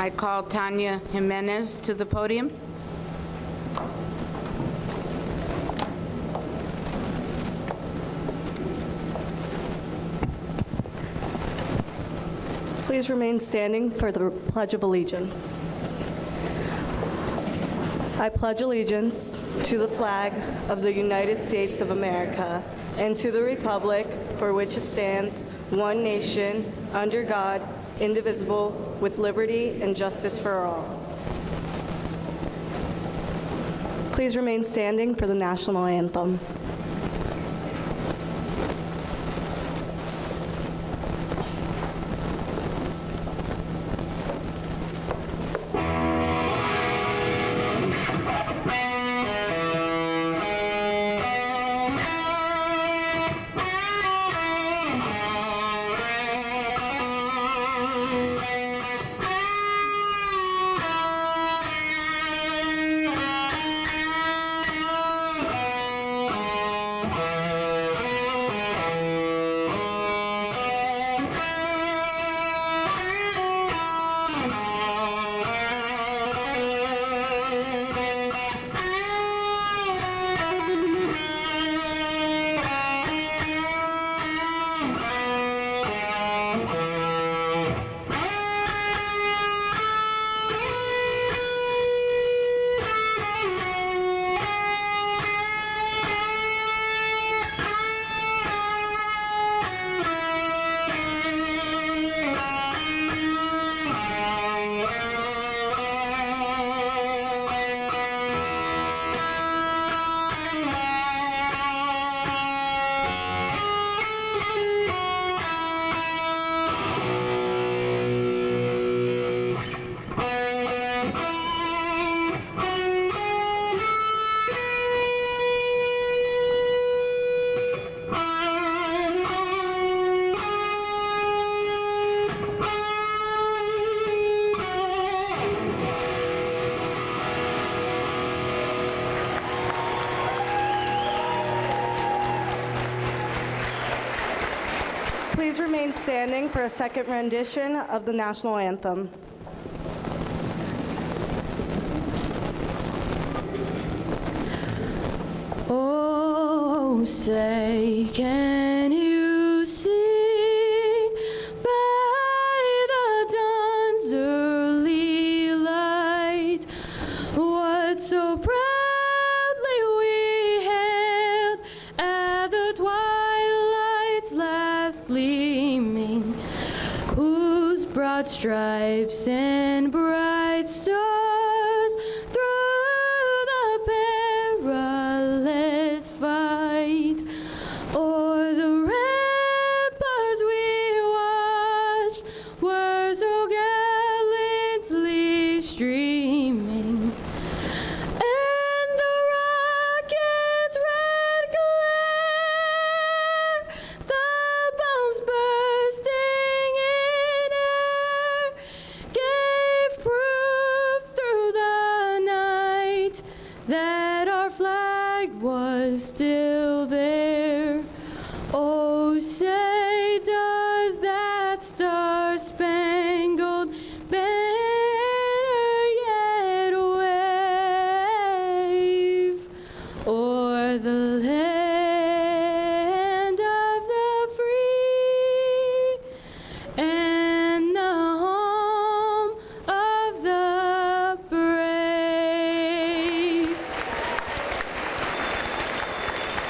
I call Tanya Jimenez to the podium. Please remain standing for the Pledge of Allegiance. I pledge allegiance to the flag of the United States of America and to the republic for which it stands, one nation, under God, indivisible, with liberty and justice for all. Please remain standing for the national anthem. Please remain standing for a second rendition of the national anthem. Oh, say, can you see by the dawn's early light what so proudly we hailed at the twilight's last gleaming, whose broad stripes and bright stars through the perilous fight o'er the ramparts we watched were so gallantly streaming, and the rocket's red glare, the bombs bursting in air, gave proof through the night that our flag was still there. Oh, say, does that star-spangled banner yet wave o'er the land of the free and the home of the brave?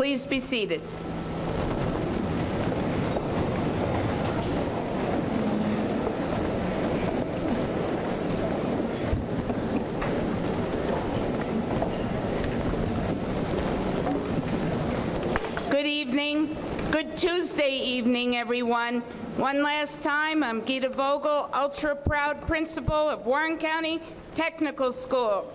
Please be seated. Good evening. Good Tuesday evening, everyone. One last time, I'm Gita Vogel, ultra-proud principal of Warren County Technical School.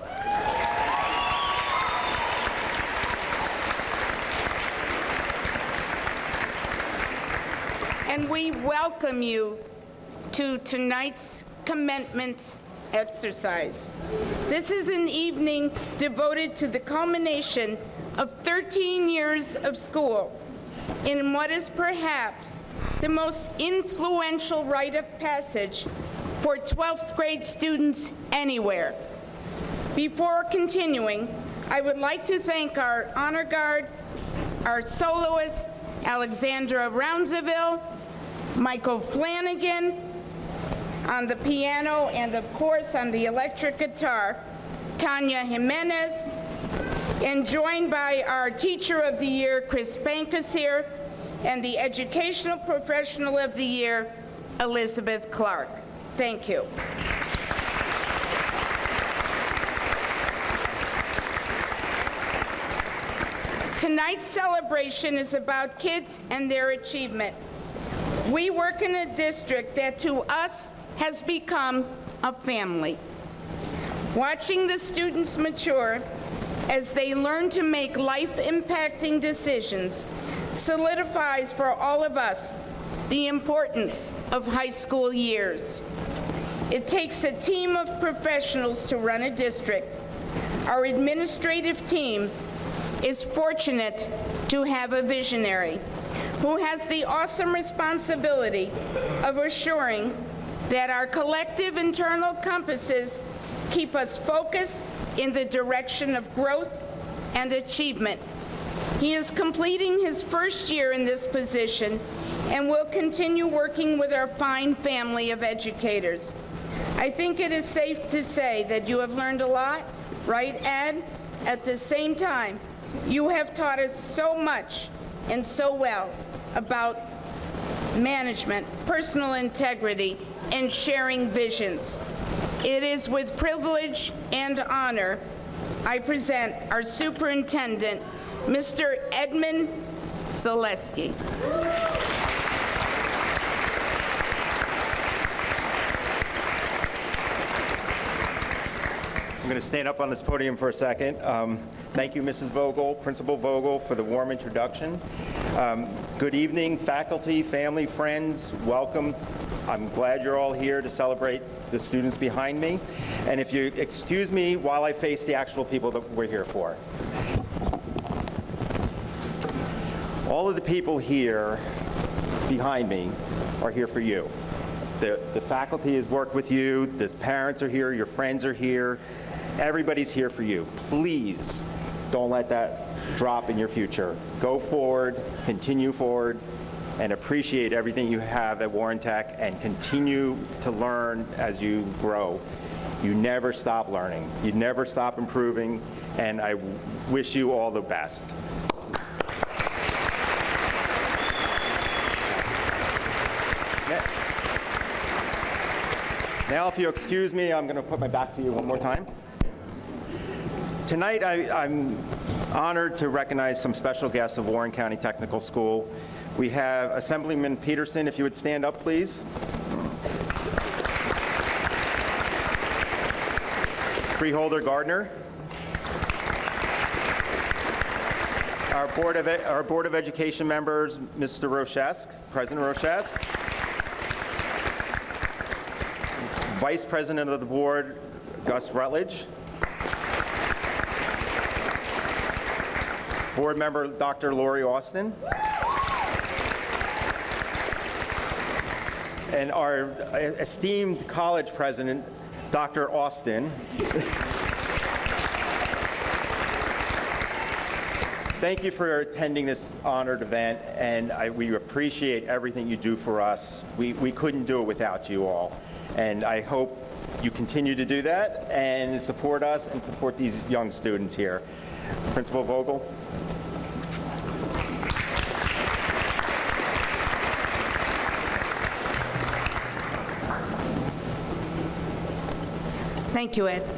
And we welcome you to tonight's commencement exercise. This is an evening devoted to the culmination of 13 years of school in what is perhaps the most influential rite of passage for 12th grade students anywhere. Before continuing, I would like to thank our honor guard, our soloist, Alexandra Roundseville, Michael Flanagan on the piano, and of course on the electric guitar, Tanya Jimenez, and joined by our Teacher of the Year, Chris Bankus here, and the Educational Professional of the Year, Elizabeth Clark. Thank you. Tonight's celebration is about kids and their achievement. We work in a district that to us has become a family. Watching the students mature as they learn to make life-impacting decisions solidifies for all of us the importance of high school years. It takes a team of professionals to run a district. Our administrative team is fortunate to have a visionary who has the awesome responsibility of assuring that our collective internal compasses keep us focused in the direction of growth and achievement. He is completing his first year in this position and will continue working with our fine family of educators. I think it is safe to say that you have learned a lot, right, Ed? At the same time, you have taught us so much and so well about management, personal integrity, and sharing visions. It is with privilege and honor I present our superintendent, Mr. Edmund Zaleski. I'm going to stand up on this podium for a second. Thank you, Mrs. Vogel, Principal Vogel, for the warm introduction. Good evening, faculty, family, friends, welcome. I'm glad you're all here to celebrate the students behind me. And if you excuse me while I face the actual people that we're here for. All of the people here behind me are here for you. The faculty has worked with you, the parents are here, your friends are here, everybody's here for you. Please don't let that drop in your future. Go forward, continue forward, and appreciate everything you have at Warren Tech and continue to learn as you grow. You never stop learning. You never stop improving, and I wish you all the best. Now, if you excuse me, I'm going to put my back to you one more time. Tonight, I'm honored to recognize some special guests of Warren County Technical School. We have Assemblyman Peterson, if you would stand up, please. Freeholder Gardner. Our Board of Education members, Mr. Rochesk, President Rochesk. Vice President of the Board, Gus Rutledge. Board member, Dr. Lori Austin. And our esteemed college president, Dr. Austin. Thank you for attending this honored event, and we appreciate everything you do for us. We couldn't do it without you all, and I hope you continue to do that and support us and support these young students here. Principal Vogel. Thank you, Ed.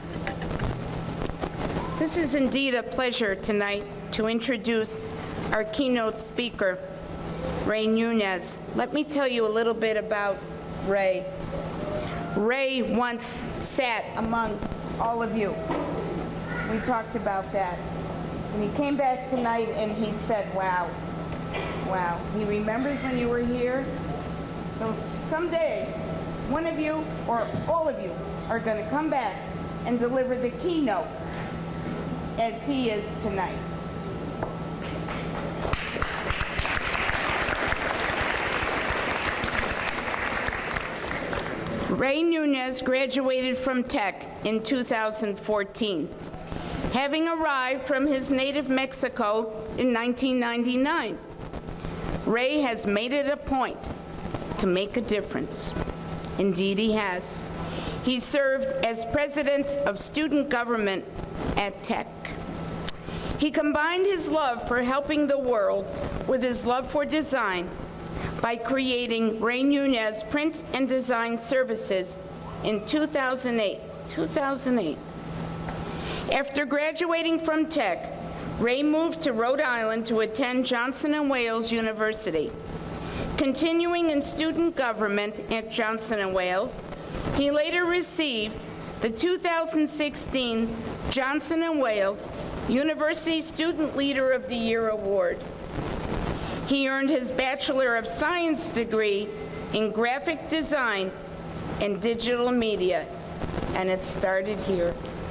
This is indeed a pleasure tonight to introduce our keynote speaker, Ray Nunez. Let me tell you a little bit about Ray. Ray once sat among all of you. We talked about that. And he came back tonight and he said, wow, wow. He remembers when you were here. So someday, one of you or all of you are going to come back and deliver the keynote as he is tonight. Ray Nunez graduated from Tech in 2014, having arrived from his native Mexico in 1999. Ray has made it a point to make a difference. Indeed, he has. He served as president of student government at Tech. He combined his love for helping the world with his love for design by creating Ray Nunez Print and Design Services in 2008. After graduating from Tech, Ray moved to Rhode Island to attend Johnson & Wales University. Continuing in student government at Johnson & Wales, he later received the 2016 Johnson & Wales University Student Leader of the Year Award. He earned his Bachelor of Science degree in graphic design and digital media, and it started here.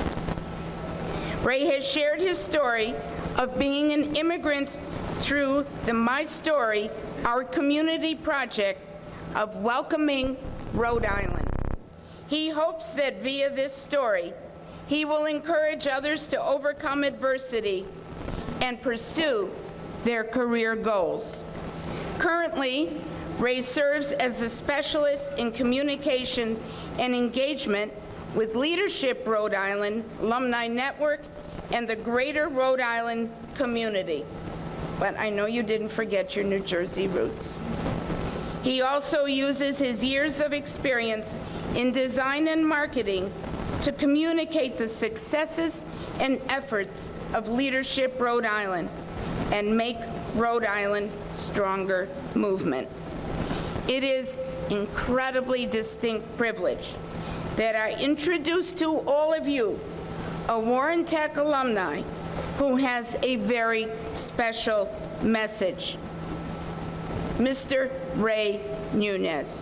Ray has shared his story of being an immigrant through the My Story, our community project of welcoming Rhode Island. He hopes that via this story, he will encourage others to overcome adversity and pursue their career goals. Currently, Ray serves as a specialist in communication and engagement with Leadership Rhode Island Alumni Network and the greater Rhode Island community. But I know you didn't forget your New Jersey roots. He also uses his years of experience in design and marketing to communicate the successes and efforts of Leadership Rhode Island and Make Rhode Island Stronger movement. It is incredibly distinct privilege that I introduce to all of you a Warren Tech alumni who has a very special message. Mr. Ray Nunez.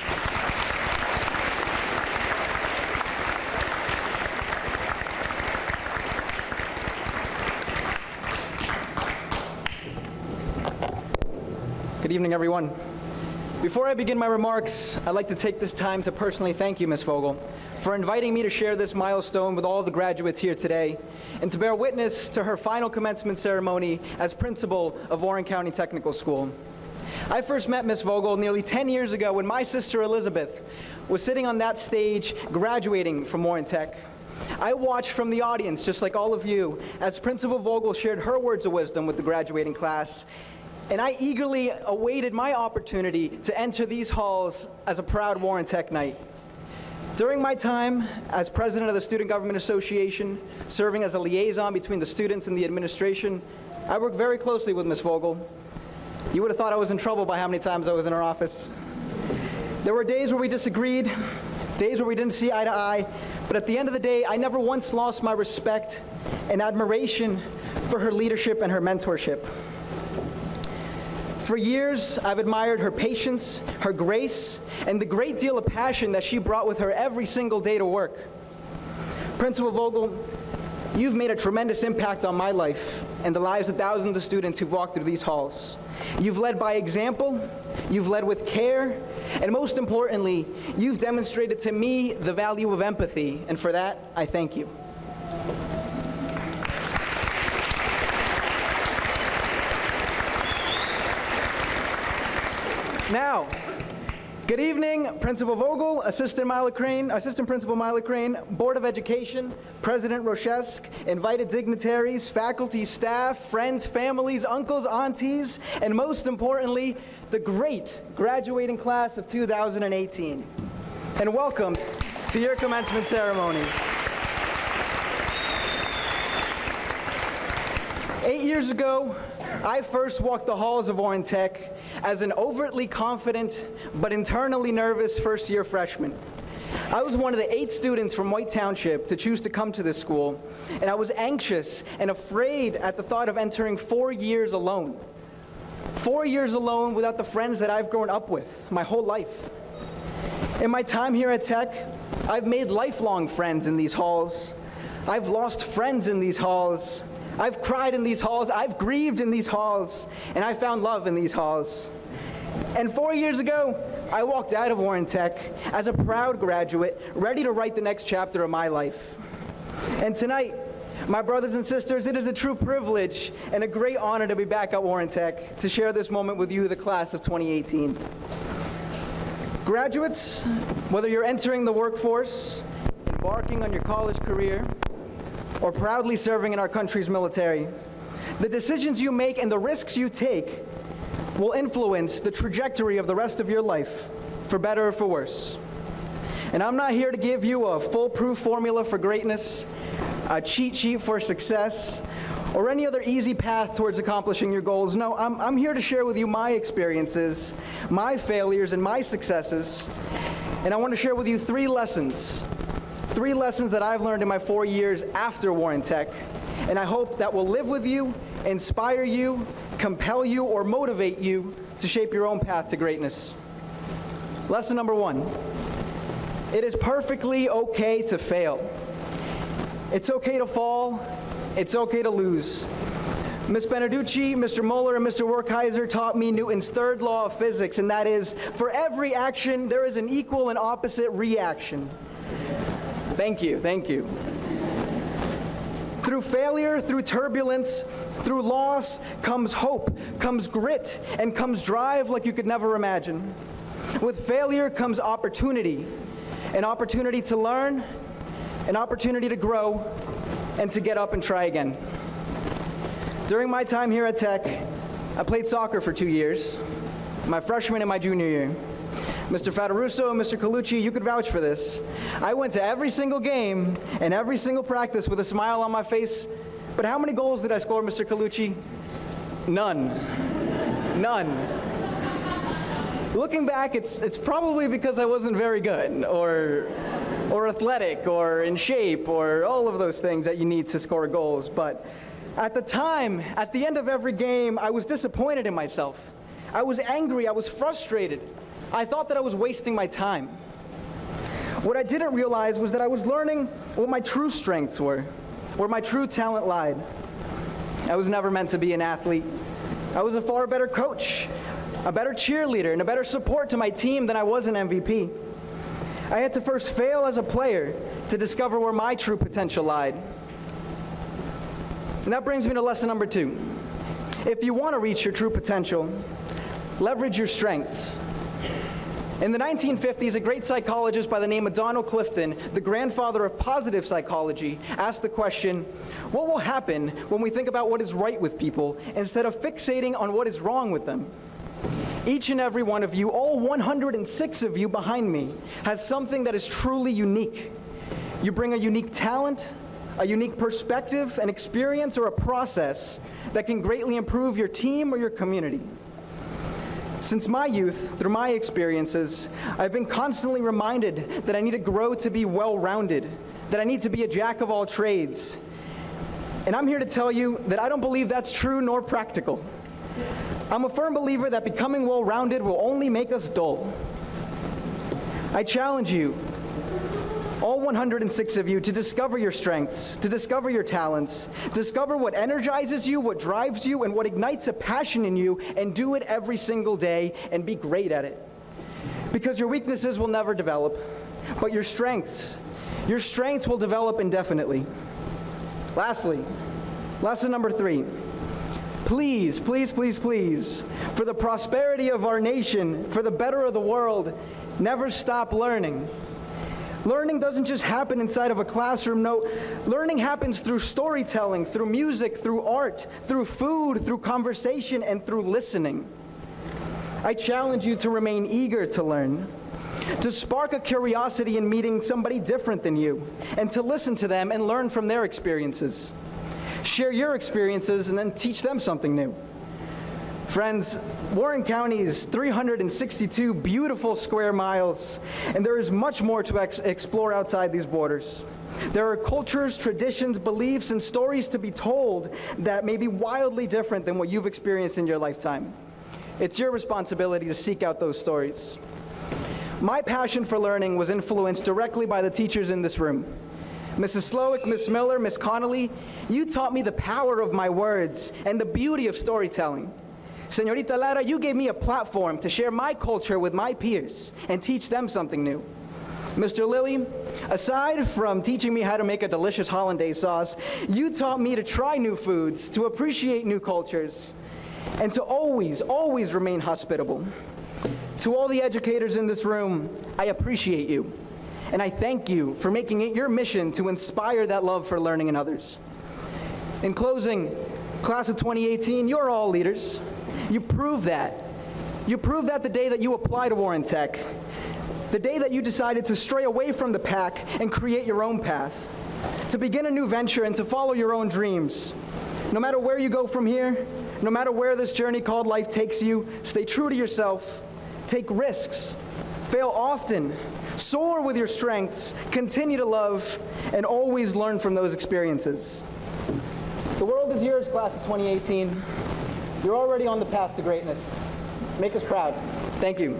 Good evening, everyone. Before I begin my remarks, I'd like to take this time to personally thank you, Ms. Vogel, for inviting me to share this milestone with all of the graduates here today and to bear witness to her final commencement ceremony as principal of Warren County Technical School. I first met Ms. Vogel nearly 10 years ago when my sister Elizabeth was sitting on that stage graduating from Warren Tech. I watched from the audience, just like all of you, as Principal Vogel shared her words of wisdom with the graduating class, and I eagerly awaited my opportunity to enter these halls as a proud Warren Tech Knight. During my time as president of the Student Government Association, serving as a liaison between the students and the administration, I worked very closely with Ms. Vogel. You would have thought I was in trouble by how many times I was in her office. There were days where we disagreed, days where we didn't see eye to eye, but at the end of the day, I never once lost my respect and admiration for her leadership and her mentorship. For years, I've admired her patience, her grace, and the great deal of passion that she brought with her every single day to work. Principal Vogel, you've made a tremendous impact on my life and the lives of thousands of students who've walked through these halls. You've led by example, you've led with care, and most importantly, you've demonstrated to me the value of empathy, and for that, I thank you. Now, good evening, Principal Vogel, Assistant Principal Milacrane, Board of Education, President Rochesk, invited dignitaries, faculty, staff, friends, families, uncles, aunties, and most importantly, the great graduating class of 2018. And welcome to your commencement ceremony. 8 years ago, I first walked the halls of Warren Tech as an overtly confident but internally nervous first-year freshman. I was one of the 8 students from White Township to choose to come to this school, and I was anxious and afraid at the thought of entering 4 years alone. 4 years alone without the friends that I've grown up with my whole life. In my time here at Tech, I've made lifelong friends in these halls. I've lost friends in these halls. I've cried in these halls. I've grieved in these halls. And I found love in these halls. And 4 years ago, I walked out of Warren Tech as a proud graduate, ready to write the next chapter of my life. And tonight, my brothers and sisters, it is a true privilege and a great honor to be back at Warren Tech to share this moment with you, the class of 2018. Graduates, whether you're entering the workforce, embarking on your college career, or proudly serving in our country's military, the decisions you make and the risks you take will influence the trajectory of the rest of your life, for better or for worse. And I'm not here to give you a foolproof formula for greatness, a cheat sheet for success, or any other easy path towards accomplishing your goals. No, I'm here to share with you my experiences, my failures, and my successes. And I want to share with you 3 lessons that I've learned in my 4 years after Warren Tech, and I hope that will live with you, inspire you, compel you, or motivate you to shape your own path to greatness. Lesson number 1, it is perfectly okay to fail. It's okay to fall, it's okay to lose. Ms. Beneducci, Mr. Muller, and Mr. Werkheiser taught me Newton's 3rd law of physics, and that is, for every action, there is an equal and opposite reaction. Thank you, thank you. Through failure, through turbulence, through loss, comes hope, comes grit, and comes drive like you could never imagine. With failure comes opportunity, an opportunity to learn, an opportunity to grow, and to get up and try again. During my time here at Tech, I played soccer for 2 years, my freshman and my junior year. Mr. Fataruso and Mr. Colucci, you could vouch for this. I went to every single game and every single practice with a smile on my face, but how many goals did I score, Mr. Colucci? None. None. Looking back, it's probably because I wasn't very good, or athletic, or in shape, or all of those things that you need to score goals. But at the time, at the end of every game, I was disappointed in myself. I was angry, I was frustrated. I thought that I was wasting my time. What I didn't realize was that I was learning what my true strengths were, where my true talent lied. I was never meant to be an athlete. I was a far better coach, a better cheerleader, and a better support to my team than I was an MVP. I had to first fail as a player to discover where my true potential lied. And that brings me to lesson number 2. If you want to reach your true potential, leverage your strengths. In the 1950s, a great psychologist by the name of Donald Clifton, the grandfather of positive psychology, asked the question, what will happen when we think about what is right with people instead of fixating on what is wrong with them? Each and every one of you, all 106 of you behind me, has something that is truly unique. You bring a unique talent, a unique perspective, an experience, or a process that can greatly improve your team or your community. Since my youth, through my experiences, I've been constantly reminded that I need to grow to be well-rounded, that I need to be a jack of all trades. And I'm here to tell you that I don't believe that's true nor practical. I'm a firm believer that becoming well-rounded will only make us dull. I challenge you, all 106 of you, to discover your strengths, to discover your talents, discover what energizes you, what drives you, and what ignites a passion in you, and do it every single day, and be great at it. Because your weaknesses will never develop, but your strengths will develop indefinitely. Lastly, lesson number 3. Please, please, please, please, for the prosperity of our nation, for the better of the world, never stop learning. Learning doesn't just happen inside of a classroom. No, learning happens through storytelling, through music, through art, through food, through conversation, and through listening. I challenge you to remain eager to learn. to spark a curiosity in meeting somebody different than you, and to listen to them and learn from their experiences. Share your experiences and then teach them something new. Friends, Warren County is 362 beautiful square miles, and there is much more to explore outside these borders. There are cultures, traditions, beliefs, and stories to be told that may be wildly different than what you've experienced in your lifetime. It's your responsibility to seek out those stories. My passion for learning was influenced directly by the teachers in this room. Mrs. Slowick, Miss Miller, Miss Connolly, you taught me the power of my words and the beauty of storytelling. Señorita Lara, you gave me a platform to share my culture with my peers and teach them something new. Mr. Lilly, aside from teaching me how to make a delicious hollandaise sauce, you taught me to try new foods, to appreciate new cultures, and to always, always remain hospitable. To all the educators in this room, I appreciate you, and I thank you for making it your mission to inspire that love for learning in others. In closing, class of 2018, you're all leaders. You proved that. You proved that the day that you applied to Warren Tech, the day that you decided to stray away from the pack and create your own path, to begin a new venture and to follow your own dreams. No matter where you go from here, no matter where this journey called life takes you, stay true to yourself, take risks, fail often, soar with your strengths, continue to love, and always learn from those experiences. The world is yours, class of 2018. You're already on the path to greatness. Make us proud. Thank you.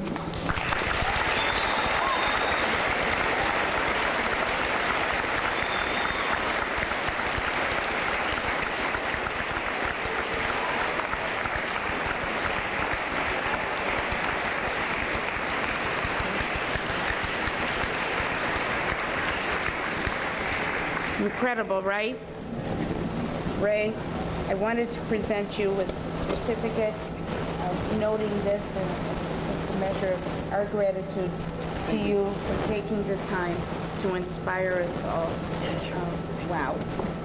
Incredible, right? Ray, I wanted to present you with a certificate noting this, and it's just a measure of our gratitude to you for taking the time to inspire us all. Wow.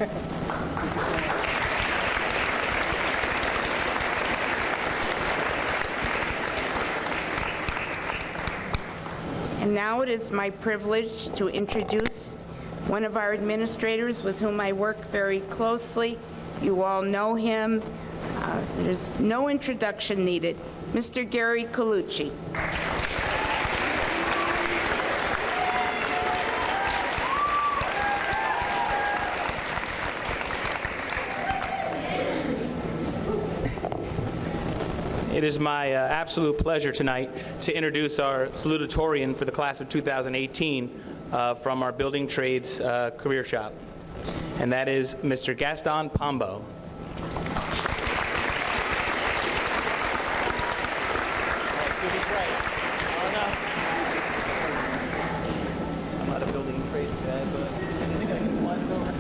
And now it is my privilege to introduce one of our administrators with whom I work very closely. You all know him. There's no introduction needed. Mr. Gary Colucci. It is my absolute pleasure tonight to introduce our salutatorian for the class of 2018 from our Building Trades Career Shop, and that is Mr. Gaston Pombo. I'm not a building trades guy, but I think I can slide it over.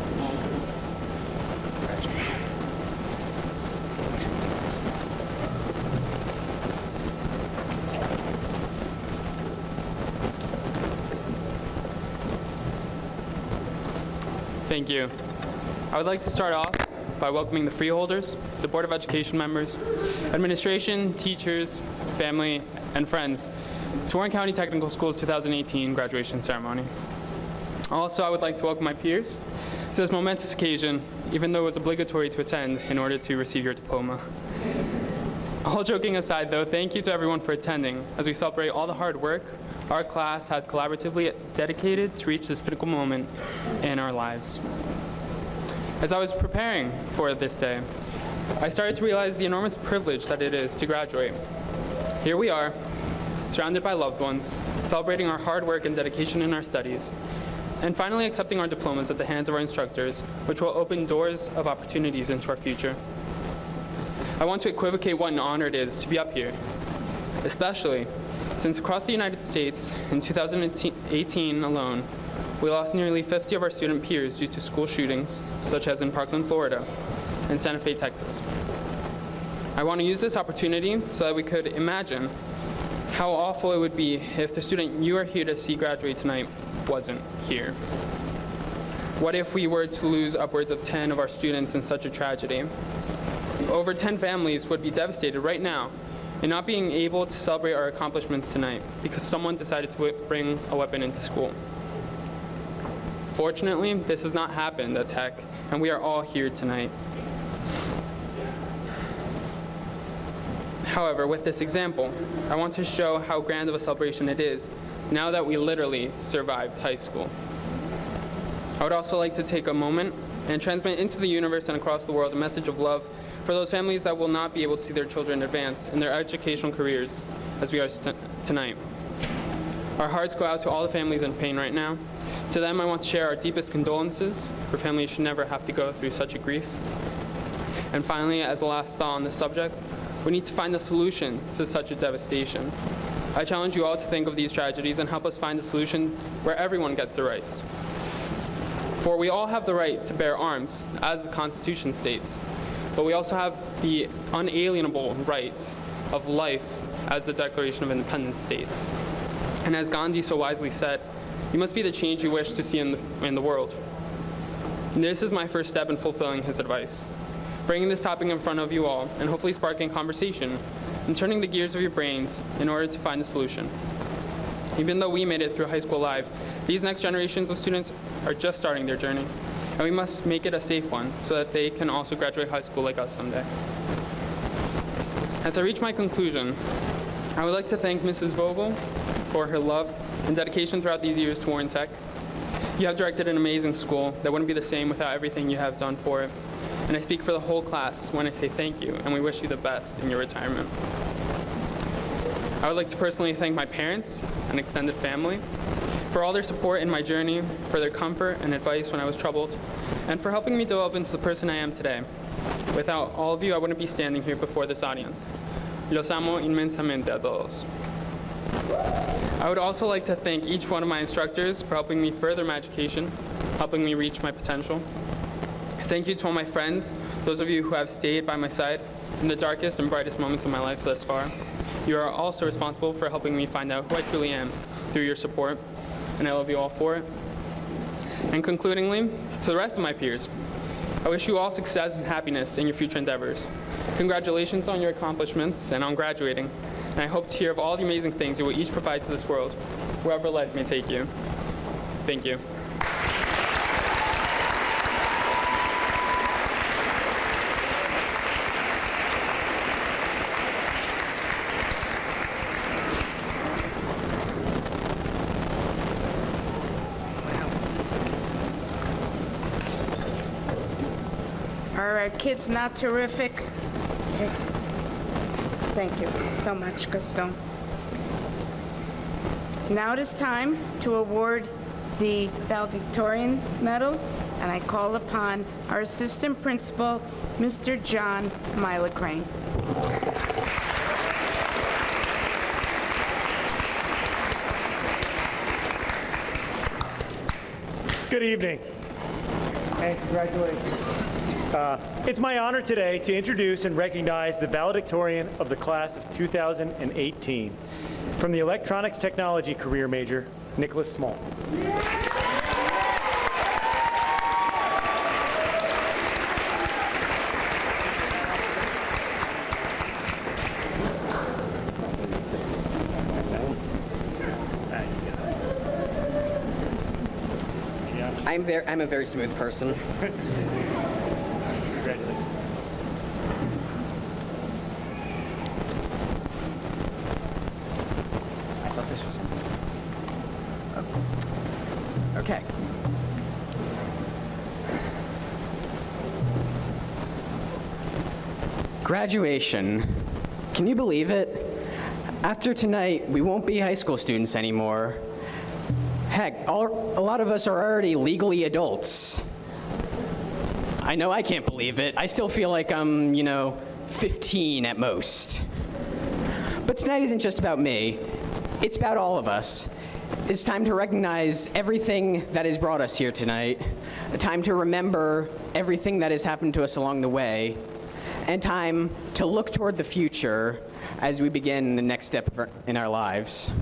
Thank you. I would like to start off by welcoming the freeholders, the Board of Education members, administration, teachers, family, and friends to Warren County Technical School's 2018 graduation ceremony. Also, I would like to welcome my peers to this momentous occasion, even though it was obligatory to attend in order to receive your diploma. All joking aside, though, thank you to everyone for attending as we celebrate all the hard work our class has collaboratively dedicated to reach this pinnacle moment in our lives. As I was preparing for this day, I started to realize the enormous privilege that it is to graduate. Here we are, surrounded by loved ones, celebrating our hard work and dedication in our studies, and finally accepting our diplomas at the hands of our instructors, which will open doors of opportunities into our future. I want to equivocate what an honor it is to be up here, especially since across the United States in 2018 alone, we lost nearly 50 of our student peers due to school shootings, such as in Parkland, Florida, and Santa Fe, Texas. I want to use this opportunity so that we could imagine how awful it would be if the student you are here to see graduate tonight wasn't here. What if we were to lose upwards of 10 of our students in such a tragedy? Over 10 families would be devastated right now and not being able to celebrate our accomplishments tonight because someone decided to bring a weapon into school. Fortunately, this has not happened at Tech, and we are all here tonight. However, with this example, I want to show how grand of a celebration it is now that we literally survived high school. I would also like to take a moment and transmit into the universe and across the world a message of love for those families that will not be able to see their children advance in their educational careers as we are tonight. Our hearts go out to all the families in pain right now. To them, I want to share our deepest condolences, for families should never have to go through such a grief. And finally, as a last thought on this subject, we need to find a solution to such a devastation. I challenge you all to think of these tragedies and help us find a solution where everyone gets their rights. For we all have the right to bear arms, as the Constitution states, but we also have the unalienable right of life, as the Declaration of Independence states. And as Gandhi so wisely said, you must be the change you wish to see in the world. And this is my first step in fulfilling his advice, bringing this topic in front of you all and hopefully sparking conversation and turning the gears of your brains in order to find a solution. Even though we made it through high school alive, these next generations of students are just starting their journey, and we must make it a safe one so that they can also graduate high school like us someday. As I reach my conclusion, I would like to thank Mrs. Vogel for her love and dedication throughout these years to Warren Tech. You have directed an amazing school that wouldn't be the same without everything you have done for it. And I speak for the whole class when I say thank you, and we wish you the best in your retirement. I would like to personally thank my parents and extended family for all their support in my journey, for their comfort and advice when I was troubled, and for helping me develop into the person I am today. Without all of you, I wouldn't be standing here before this audience. Los amo inmensamente a todos. I would also like to thank each one of my instructors for helping me further my education, helping me reach my potential. Thank you to all my friends, those of you who have stayed by my side in the darkest and brightest moments of my life thus far. You are also responsible for helping me find out who I truly am through your support, and I love you all for it. And concludingly, to the rest of my peers, I wish you all success and happiness in your future endeavors. Congratulations on your accomplishments and on graduating, and I hope to hear of all the amazing things you will each provide to this world, wherever life may take you. Thank you. Are our kids not terrific? Thank you so much, Gaston. Now it is time to award the valedictorian medal, and I call upon our assistant principal, Mr. John Milacrane. Good evening, and congratulations. It's my honor today to introduce and recognize the valedictorian of the class of 2018 from the electronics technology career major, Nicholas Small. I'm a very smooth person. Congratulations. I thought this was okay. Graduation. Can you believe it? After tonight, we won't be high school students anymore. Heck, a lot of us are already legally adults. I know I can't believe it. I still feel like I'm, 15 at most. But tonight isn't just about me. It's about all of us. It's time to recognize everything that has brought us here tonight, a time to remember everything that has happened to us along the way, and time to look toward the future as we begin the next step in our lives.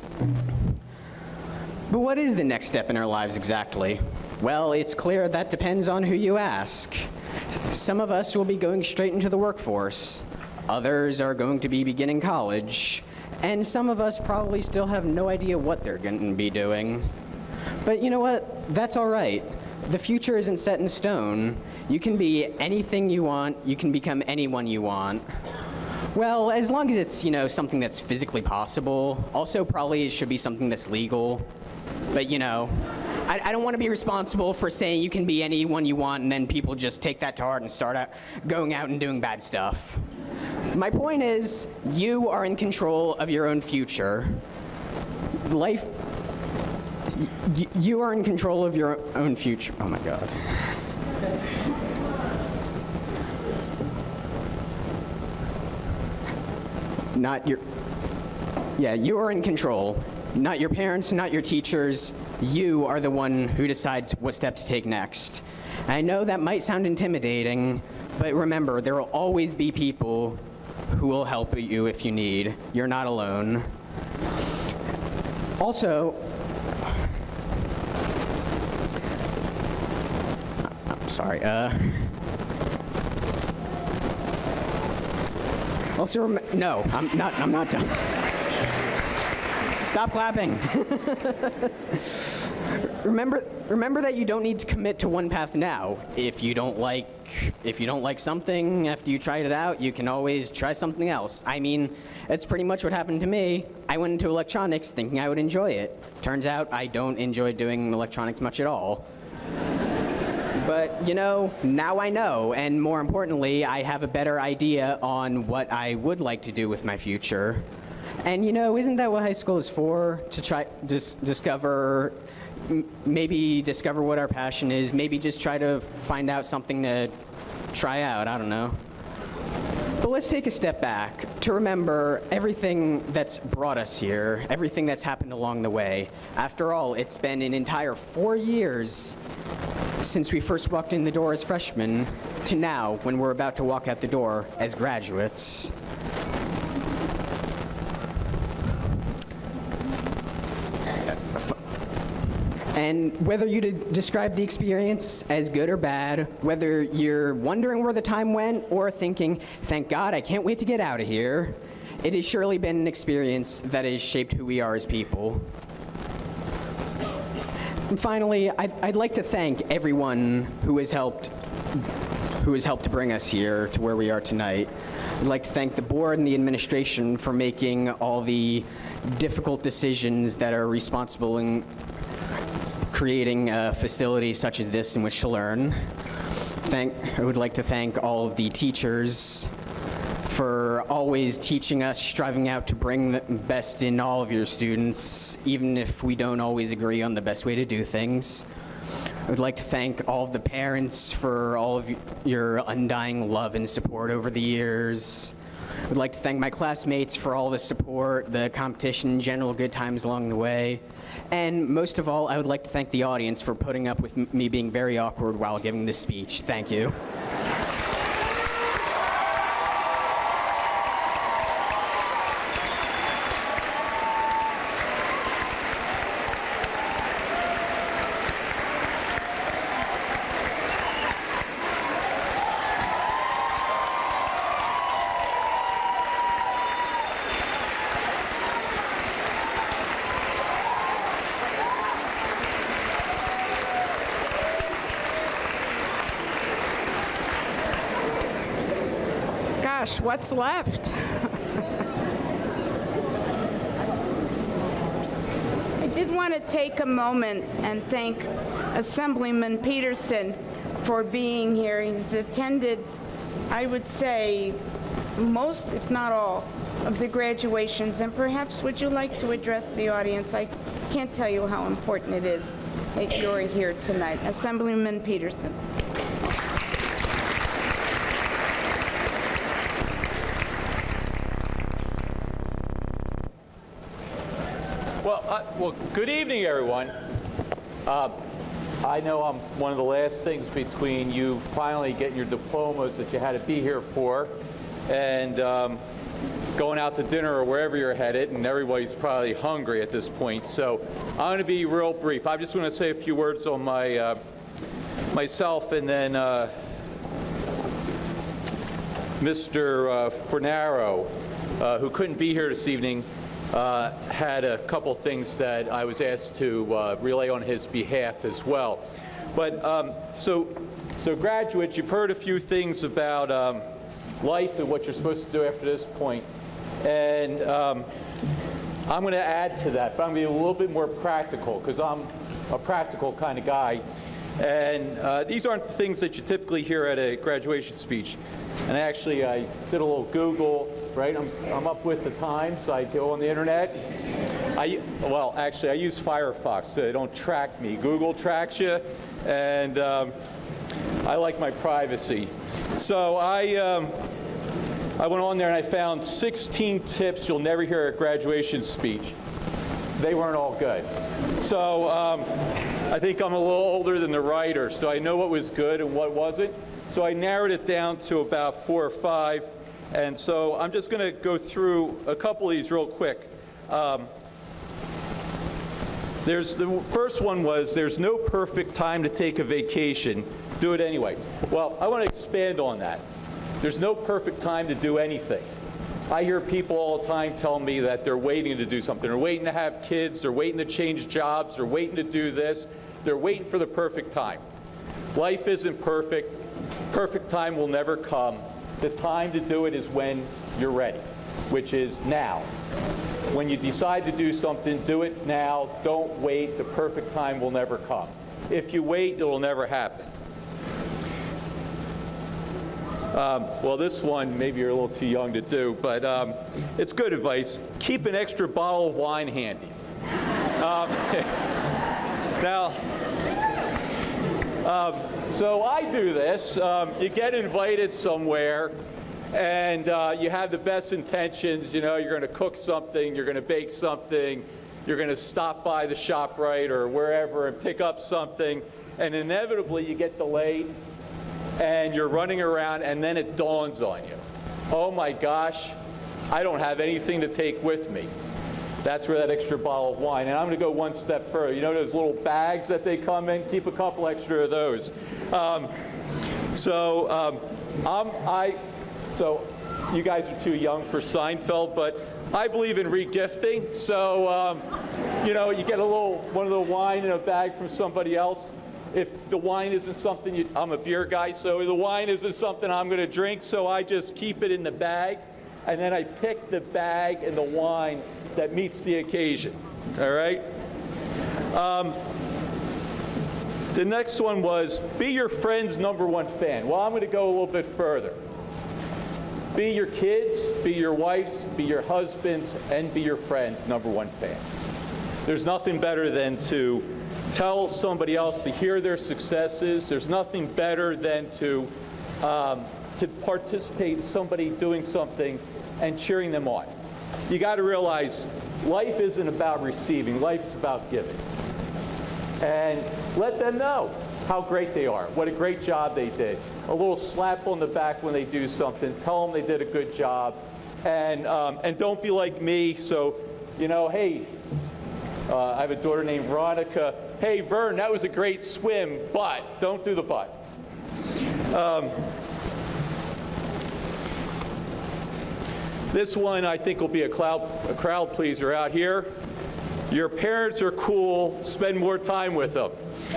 But what is the next step in our lives exactly? Well, it's clear that depends on who you ask. Some of us will be going straight into the workforce. Others are going to be beginning college. And some of us probably still have no idea what they're going to be doing. But you know what? That's all right. The future isn't set in stone. You can be anything you want. You can become anyone you want. Well, as long as it's, you know, something that's physically possible. Also, probably it should be something that's legal. But, you know, I don't want to be responsible for saying you can be anyone you want and then people just take that to heart and start going out and doing bad stuff. My point is, you are in control of your own future. Life, you are in control of your own future. Oh my God. You are in control. Not your parents, not your teachers. You are the one who decides what step to take next. I know that might sound intimidating, but remember, there will always be people who will help you if you need. You're not alone. Also, I'm sorry, also, no, I'm not done. Stop clapping. Remember that you don't need to commit to one path now. If you don't like something after you tried it out, you can always try something else. I mean, that's pretty much what happened to me. I went into electronics thinking I would enjoy it. Turns out I don't enjoy doing electronics much at all. But, you know, now I know, and more importantly, I have a better idea on what I would like to do with my future. And, you know, isn't that what high school is for? To try discover what our passion is, maybe just try to find out something to try out, I don't know. But let's take a step back to remember everything that's brought us here, everything that's happened along the way. After all, it's been an entire 4 years since we first walked in the door as freshmen to now when we're about to walk out the door as graduates. And whether you describe the experience as good or bad, whether you're wondering where the time went or thinking, thank God, I can't wait to get out of here, it has surely been an experience that has shaped who we are as people. And finally, I'd like to thank everyone who has helped to bring us here to where we are tonight. I'd like to thank the board and the administration for making all the difficult decisions that are responsible in creating a facility such as this in which to learn. I would like to thank all of the teachers for always teaching us, striving out to bring the best in all of your students, even if we don't always agree on the best way to do things. I would like to thank all of the parents for all of your undying love and support over the years. I would like to thank my classmates for all the support, the competition, general good times along the way. And most of all, I would like to thank the audience for putting up with me being very awkward while giving this speech. Thank you. Gosh, what's left? I did want to take a moment and thank Assemblyman Peterson for being here. He's attended, I would say, most, if not all, of the graduations. And perhaps would you like to address the audience? I can't tell you how important it is that you're here tonight. Assemblyman Peterson. Well, good evening, everyone. I know I'm one of the last things between you finally getting your diplomas that you had to be here for and going out to dinner or wherever you're headed, and everybody's probably hungry at this point. So I'm going to be real brief. I just want to say a few words on myself, and then Mr. Fornaro, who couldn't be here this evening, had a couple things that I was asked to relay on his behalf as well. But so graduates, you've heard a few things about life and what you're supposed to do after this point. And I'm going to add to that, but I'm going to be a little bit more practical because I'm a practical kind of guy. And these aren't the things that you typically hear at a graduation speech. And actually, I did a little Google, right? I'm up with the times. I go on the internet. Well, actually, I use Firefox, so they don't track me. Google tracks you, and I like my privacy. So I went on there and I found 16 tips you'll never hear at a graduation speech. They weren't all good. So I think I'm a little older than the writer, so I know what was good and what wasn't. So I narrowed it down to about 4 or 5. And so I'm just going to go through a couple of these real quick. The first one was, there's no perfect time to take a vacation. Do it anyway. Well, I want to expand on that. There's no perfect time to do anything. I hear people all the time tell me that they're waiting to do something. They're waiting to have kids. They're waiting to change jobs. They're waiting to do this. They're waiting for the perfect time. Life isn't perfect. Perfect time will never come. The time to do it is when you're ready, which is now. When you decide to do something, do it now. Don't wait. The perfect time will never come. If you wait, it will never happen. Well, this one, maybe you're a little too young to do, but it's good advice. Keep an extra bottle of wine handy. Now, so I do this. You get invited somewhere, and you have the best intentions. You know, you're going to cook something, you're going to bake something, you're going to stop by the ShopRite or wherever and pick up something, and inevitably you get delayed, and you're running around, and then it dawns on you. Oh my gosh, I don't have anything to take with me. That's where that extra bottle of wine, and I'm going to go one step further. You know those little bags that they come in? Keep a couple extra of those. So you guys are too young for Seinfeld, but I believe in regifting. So, you know, you get one of the wine in a bag from somebody else. If the wine isn't something, I'm a beer guy, so the wine isn't something I'm going to drink, so I just keep it in the bag, and then I pick the bag and the wine that meets the occasion, all right? The next one was, be your friend's #1 fan. Well, I'm going to go a little bit further. Be your kids, be your wife's, be your husband's, and be your friend's #1 fan. There's nothing better than to tell somebody else to hear their successes. There's nothing better than to participate in somebody doing something and cheering them on. You got to realize life isn't about receiving, life's about giving. And let them know how great they are, what a great job they did. A little slap on the back when they do something, tell them they did a good job, and don't be like me. So, you know, hey, I have a daughter named Veronica. Hey, Vern, that was a great swim, but don't do the but. This one I think will be a crowd pleaser out here. Your parents are cool, spend more time with them.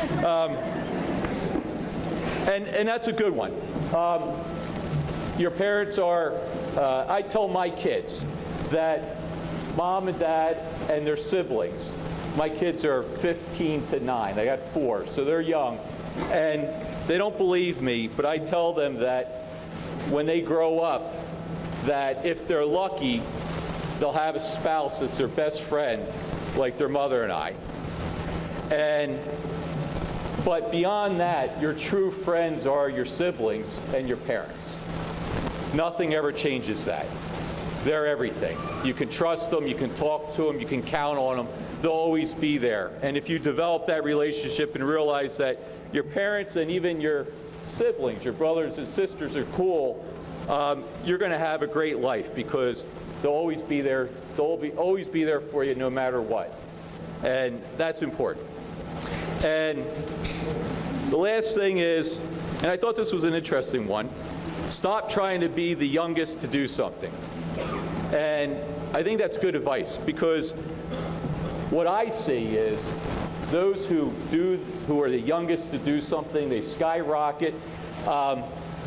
And that's a good one. Your parents are, I tell my kids that mom and dad and their siblings, my kids are 15 to 9, I got 4, so they're young, and they don't believe me, but I tell them that when they grow up, that if they're lucky, they'll have a spouse that's their best friend, like their mother and I. But beyond that, your true friends are your siblings and your parents. Nothing ever changes that. They're everything. You can trust them, you can talk to them, you can count on them. They'll always be there. And if you develop that relationship and realize that your parents and even your siblings, your brothers and sisters are cool, you're going to have a great life because they'll always be there. They'll always be there for you no matter what. And that's important. And the last thing is, and I thought this was an interesting one, Stop trying to be the youngest to do something. And I think that's good advice, because what I see is those who are the youngest to do something, they skyrocket, and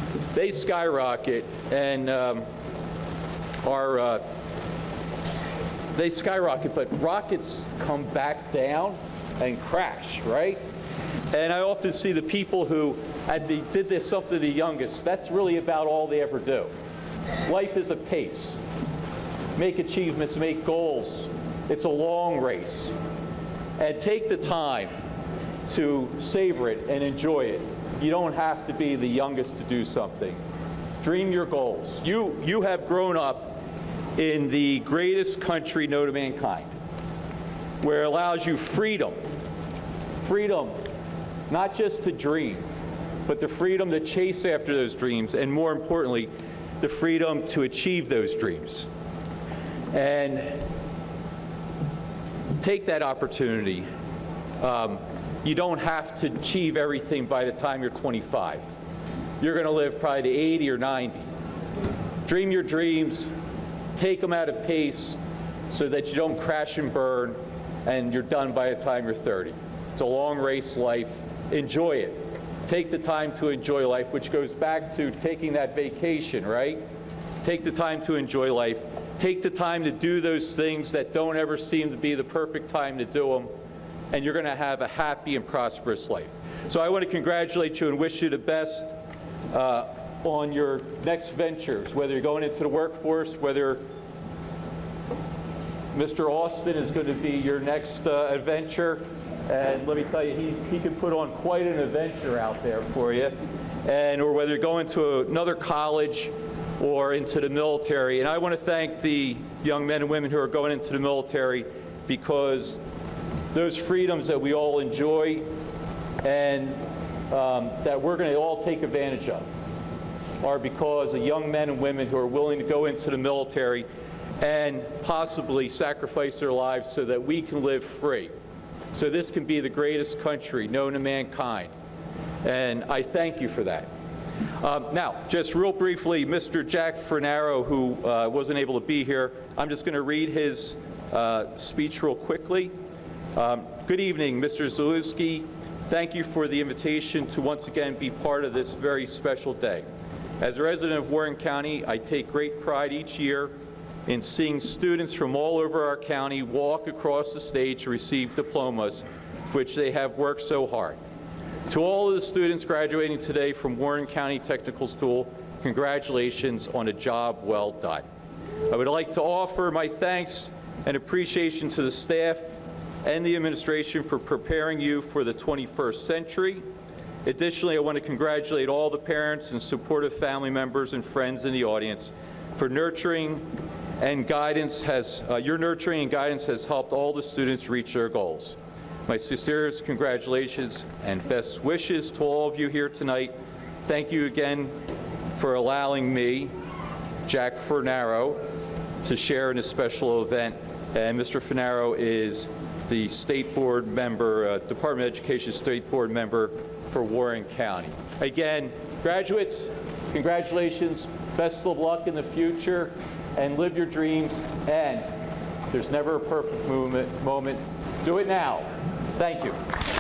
they skyrocket, but rockets come back down and crash, right? And I often see the people who did this something to the youngest, that's really about all they ever do. Life is a pace. Make achievements, make goals. It's a long race. And take the time to savor it and enjoy it. You don't have to be the youngest to do something. Dream your goals. You have grown up in the greatest country known to mankind, where it allows you freedom. Freedom, not just to dream, but the freedom to chase after those dreams, and more importantly, the freedom to achieve those dreams. And take that opportunity. You don't have to achieve everything by the time you're 25. You're going to live probably to 80 or 90. Dream your dreams, take them at a pace so that you don't crash and burn and you're done by the time you're 30. It's a long race life. Enjoy it. Take the time to enjoy life, which goes back to taking that vacation, right? Take the time to enjoy life. Take the time to do those things that don't ever seem to be the perfect time to do them, and you're going to have a happy and prosperous life. So I want to congratulate you and wish you the best on your next ventures, whether you're going into the workforce, whether Mr. Austin is going to be your next adventure. And let me tell you, he can put on quite an adventure out there for you. Or whether you're going to another college or into the military. And I want to thank the young men and women who are going into the military, because those freedoms that we all enjoy and that we're going to all take advantage of are because of young men and women who are willing to go into the military and possibly sacrifice their lives so that we can live free. So this can be the greatest country known to mankind. And I thank you for that. Now, just real briefly, Mr. Jack Fornaro, who wasn't able to be here, I'm just going to read his speech real quickly. Good evening, Mr. Zalewski. Thank you for the invitation to once again be part of this very special day. As a resident of Warren County, I take great pride each year in seeing students from all over our county walk across the stage to receive diplomas for which they have worked so hard. To all of the students graduating today from Warren County Technical School, congratulations on a job well done. I would like to offer my thanks and appreciation to the staff and the administration for preparing you for the 21st century. Additionally, I want to congratulate all the parents and supportive family members and friends in the audience for nurturing and guidance your nurturing and guidance has helped all the students reach their goals. My sincerest congratulations and best wishes to all of you here tonight. Thank you again for allowing me, Jack Fornaro, to share in this special event. And Mr. Fornaro is the State Board member, Department of Education State Board member for Warren County. Again, graduates, congratulations, best of luck in the future, and live your dreams, and there's never a perfect moment. Do it now. Thank you.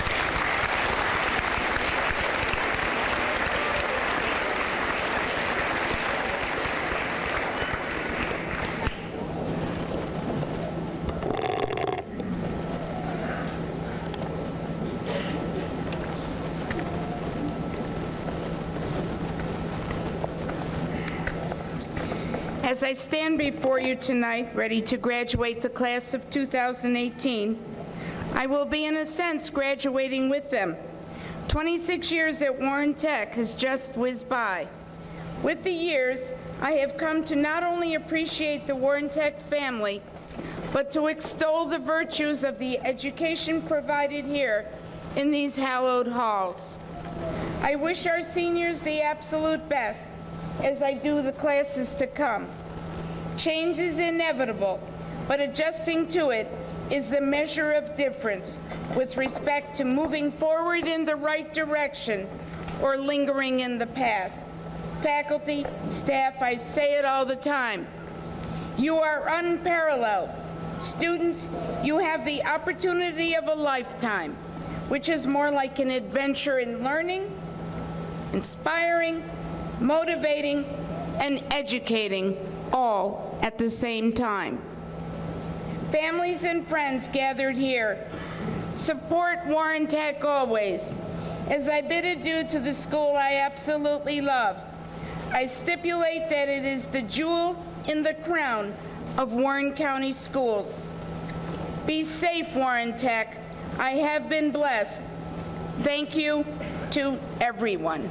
As I stand before you tonight, ready to graduate the class of 2018, I will be, in a sense, graduating with them. 26 years at Warren Tech has just whizzed by. With the years, I have come to not only appreciate the Warren Tech family, but to extol the virtues of the education provided here in these hallowed halls. I wish our seniors the absolute best, as I do the classes to come. Change is inevitable, but adjusting to it is the measure of difference with respect to moving forward in the right direction or lingering in the past. faculty, staff, I say it all the time. You are unparalleled. Students, you have the opportunity of a lifetime, which is more like an adventure in learning, inspiring, motivating, and educating all at the same time. Families and friends gathered here, support Warren Tech always. As I bid adieu to the school I absolutely love, I stipulate that it is the jewel in the crown of Warren County schools. Be safe, Warren Tech. I have been blessed. Thank you to everyone.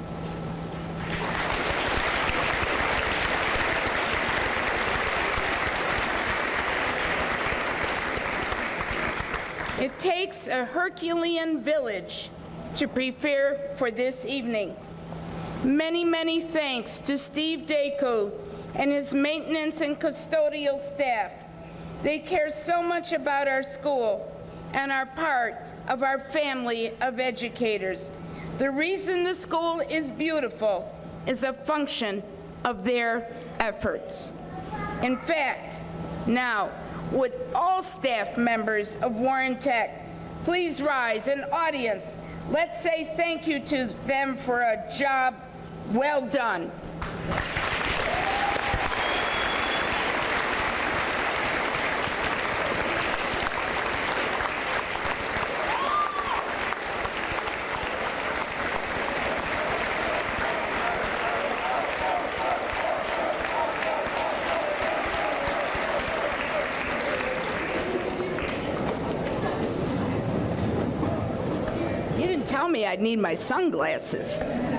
It takes a Herculean village to prepare for this evening. Many, many thanks to Steve Dayco and his maintenance and custodial staff. They care so much about our school and are part of our family of educators. The reason the school is beautiful is a function of their efforts. In fact, now, would all staff members of Warren Tech please rise, and audience, let's say thank you to them for a job well done. Tell me I'd need my sunglasses.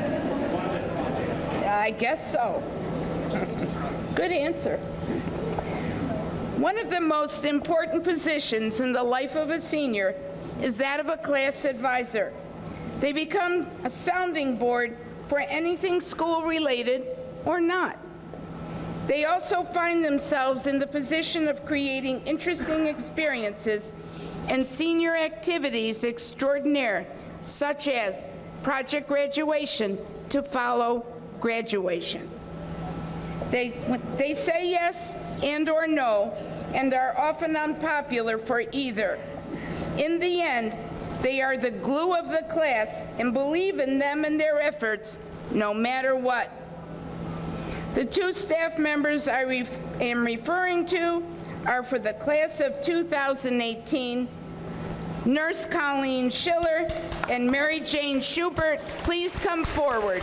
I guess so. Good answer. One of the most important positions in the life of a senior is that of a class advisor. They become a sounding board for anything school-related or not. They also find themselves in the position of creating interesting experiences and senior activities extraordinaire, such as project graduation to follow graduation. They say yes and or no, and are often unpopular for either. In the end, they are the glue of the class and believe in them and their efforts no matter what. The two staff members I am referring to are for the class of 2018, Nurse Colleen Schiller and Mary Jane Schubert. Please come forward.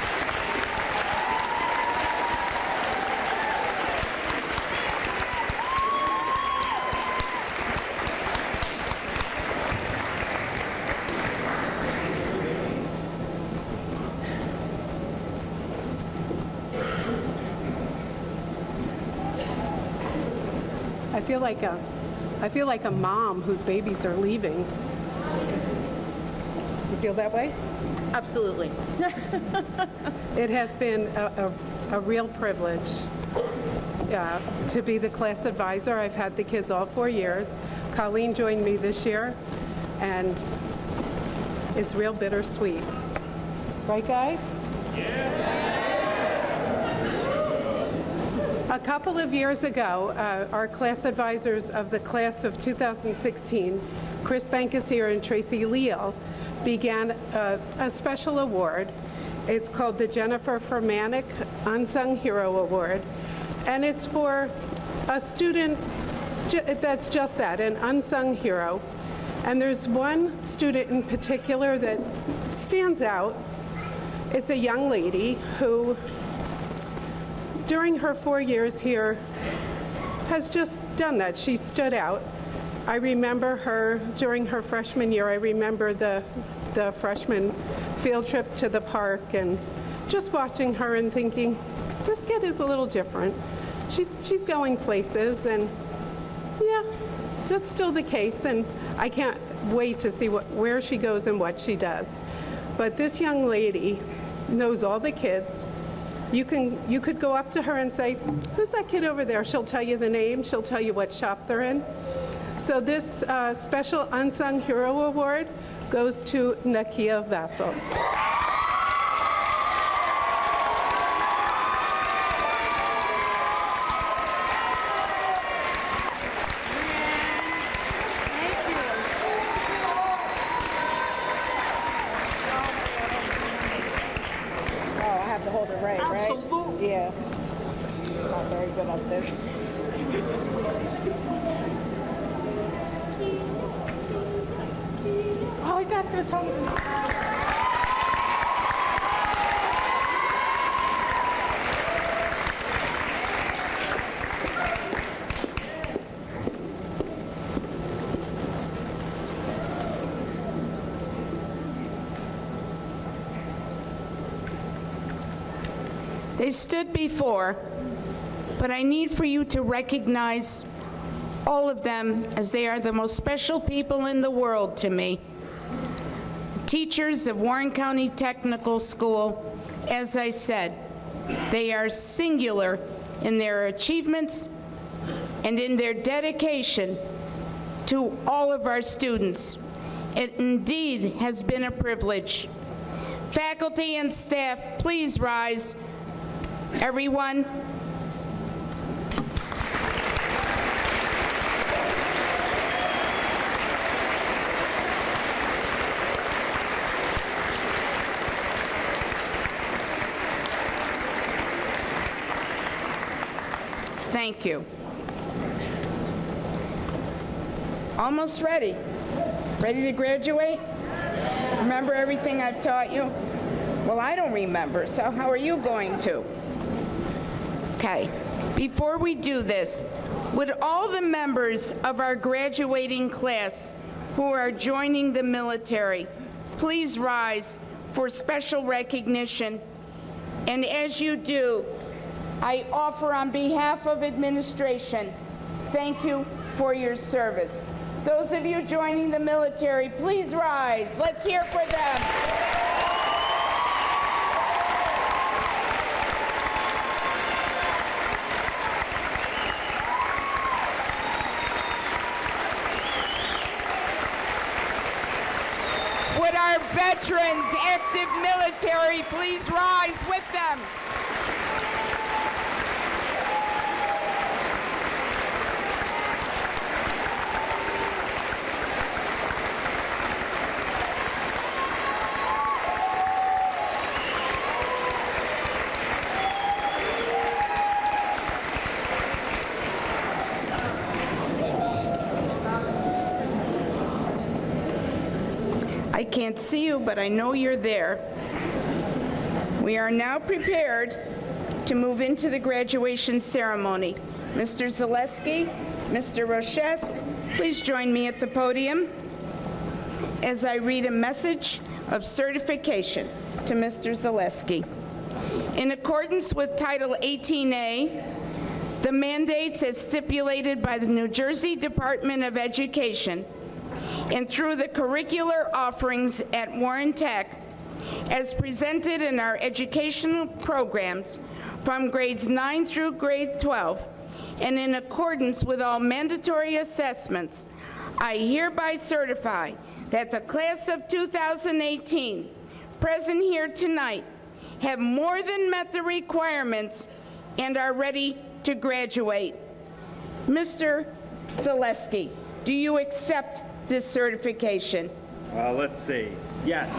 I feel like a mom whose babies are leaving. You feel that way? Absolutely. It has been a real privilege to be the class advisor. I've had the kids all 4 years. Colleen joined me this year, and it's real bittersweet. Right, guys? Yeah. A couple of years ago, our class advisors of the class of 2016, Chris Bankasier and Tracy Leal, began a special award. It's called the Jennifer Furmanek Unsung Hero Award, and it's for a student that's just that, an unsung hero. And there's one student in particular that stands out. It's a young lady who, during her 4 years here, has just done that. She stood out. I remember her during her freshman year. I remember the freshman field trip to the park and just watching her and thinking, this kid is a little different. She's going places, and yeah, that's still the case, and I can't wait to see where she goes and what she does. But this young lady knows all the kids. You could go up to her and say, who's that kid over there? She'll tell you the name. She'll tell you what shop they're in. So this special Unsung Hero Award goes to Nakia Vassal. Yeah. Not very good at this. Oh, you guys gonna tell me? They stood before, but I need for you to recognize all of them as they are the most special people in the world to me. Teachers of Warren County Technical School, as I said, they are singular in their achievements and in their dedication to all of our students. It indeed has been a privilege. Faculty and staff, please rise. Everyone. Thank you. Almost ready. Ready to graduate? Remember everything I've taught you? Well, I don't remember, so how are you going to? Okay, before we do this, would all the members of our graduating class who are joining the military please rise for special recognition? And as you do, I offer on behalf of administration, thank you for your service. Those of you joining the military, please rise. Let's hear for them. Would our veterans, active military, please rise with them? I can't see you, but I know you're there. We are now prepared to move into the graduation ceremony. Mr. Zaleski, Mr. Rochesk, please join me at the podium as I read a message of certification to Mr. Zaleski. In accordance with Title 18A, the mandates as stipulated by the New Jersey Department of Education and through the curricular offerings at Warren Tech, as presented in our educational programs from grades 9 through grade 12, and in accordance with all mandatory assessments, I hereby certify that the class of 2018, present here tonight, have more than met the requirements and are ready to graduate. Mr. Zaleski, do you accept this certification? Let's see. Yes.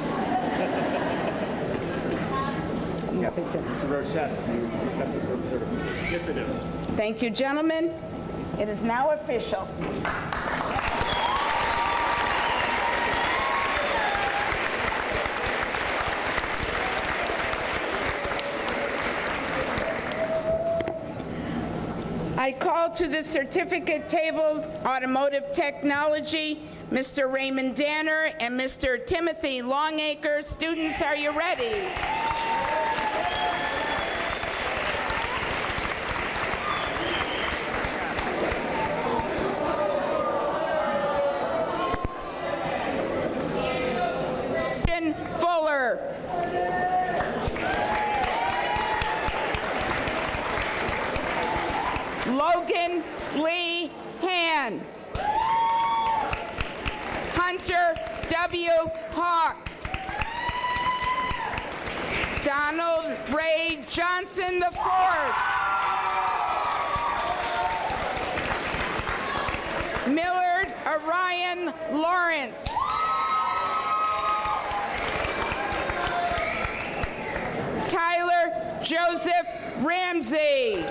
Mr. Rochesk, you accept the certification? Yes, I do. Thank you, gentlemen. It is now official. I call to the certificate tables, Automotive Technology, Mr. Raymond Danner and Mr. Timothy Longacre. Students, are you ready? Fuller. Logan Lee Han. Hunter W. Hawk. Donald Ray Johnson IV. Millard Orion Lawrence. Tyler Joseph Ramsey.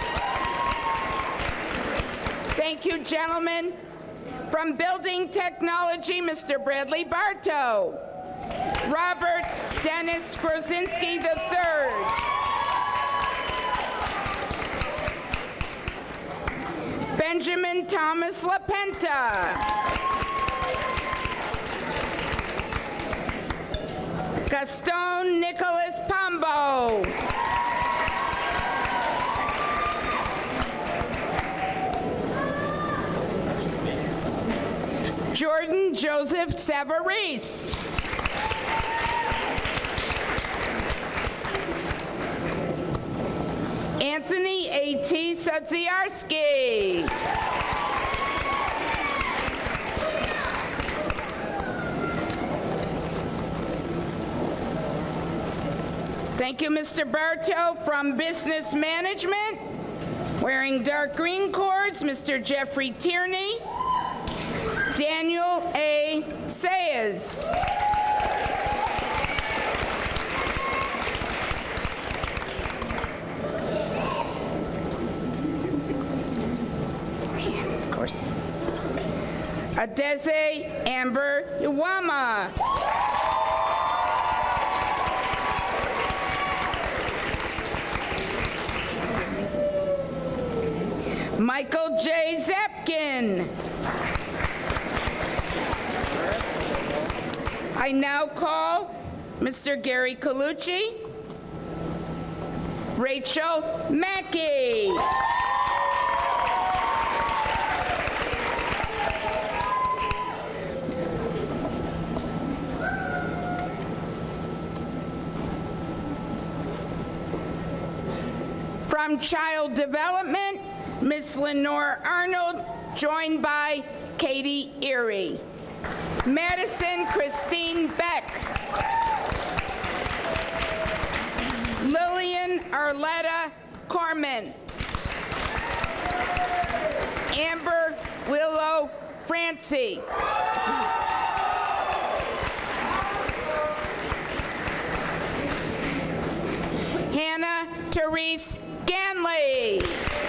Thank you, gentlemen. From Building Technology, Mr. Bradley Bartow. Robert Dennis Grozinski III. Benjamin Thomas LaPenta. Gaston Nicholas Pombo. Jordan Joseph Savarese. Anthony A.T. Sadziarski. Thank you, Mr. Bartow. From Business Management, wearing dark green cords, Mr. Jeffrey Tierney. Daniel A. Sayers. Of course. Adeze Amber Iwama. Michael J. Zepkin. I now call Mr. Gary Colucci, Rachel Mackey. From Child Development, Ms. Lenore Arnold, joined by Katie Erie. Madison Christine Beck. Lillian Arletta Corman. Amber Willow Francie. Hannah Therese Ganley.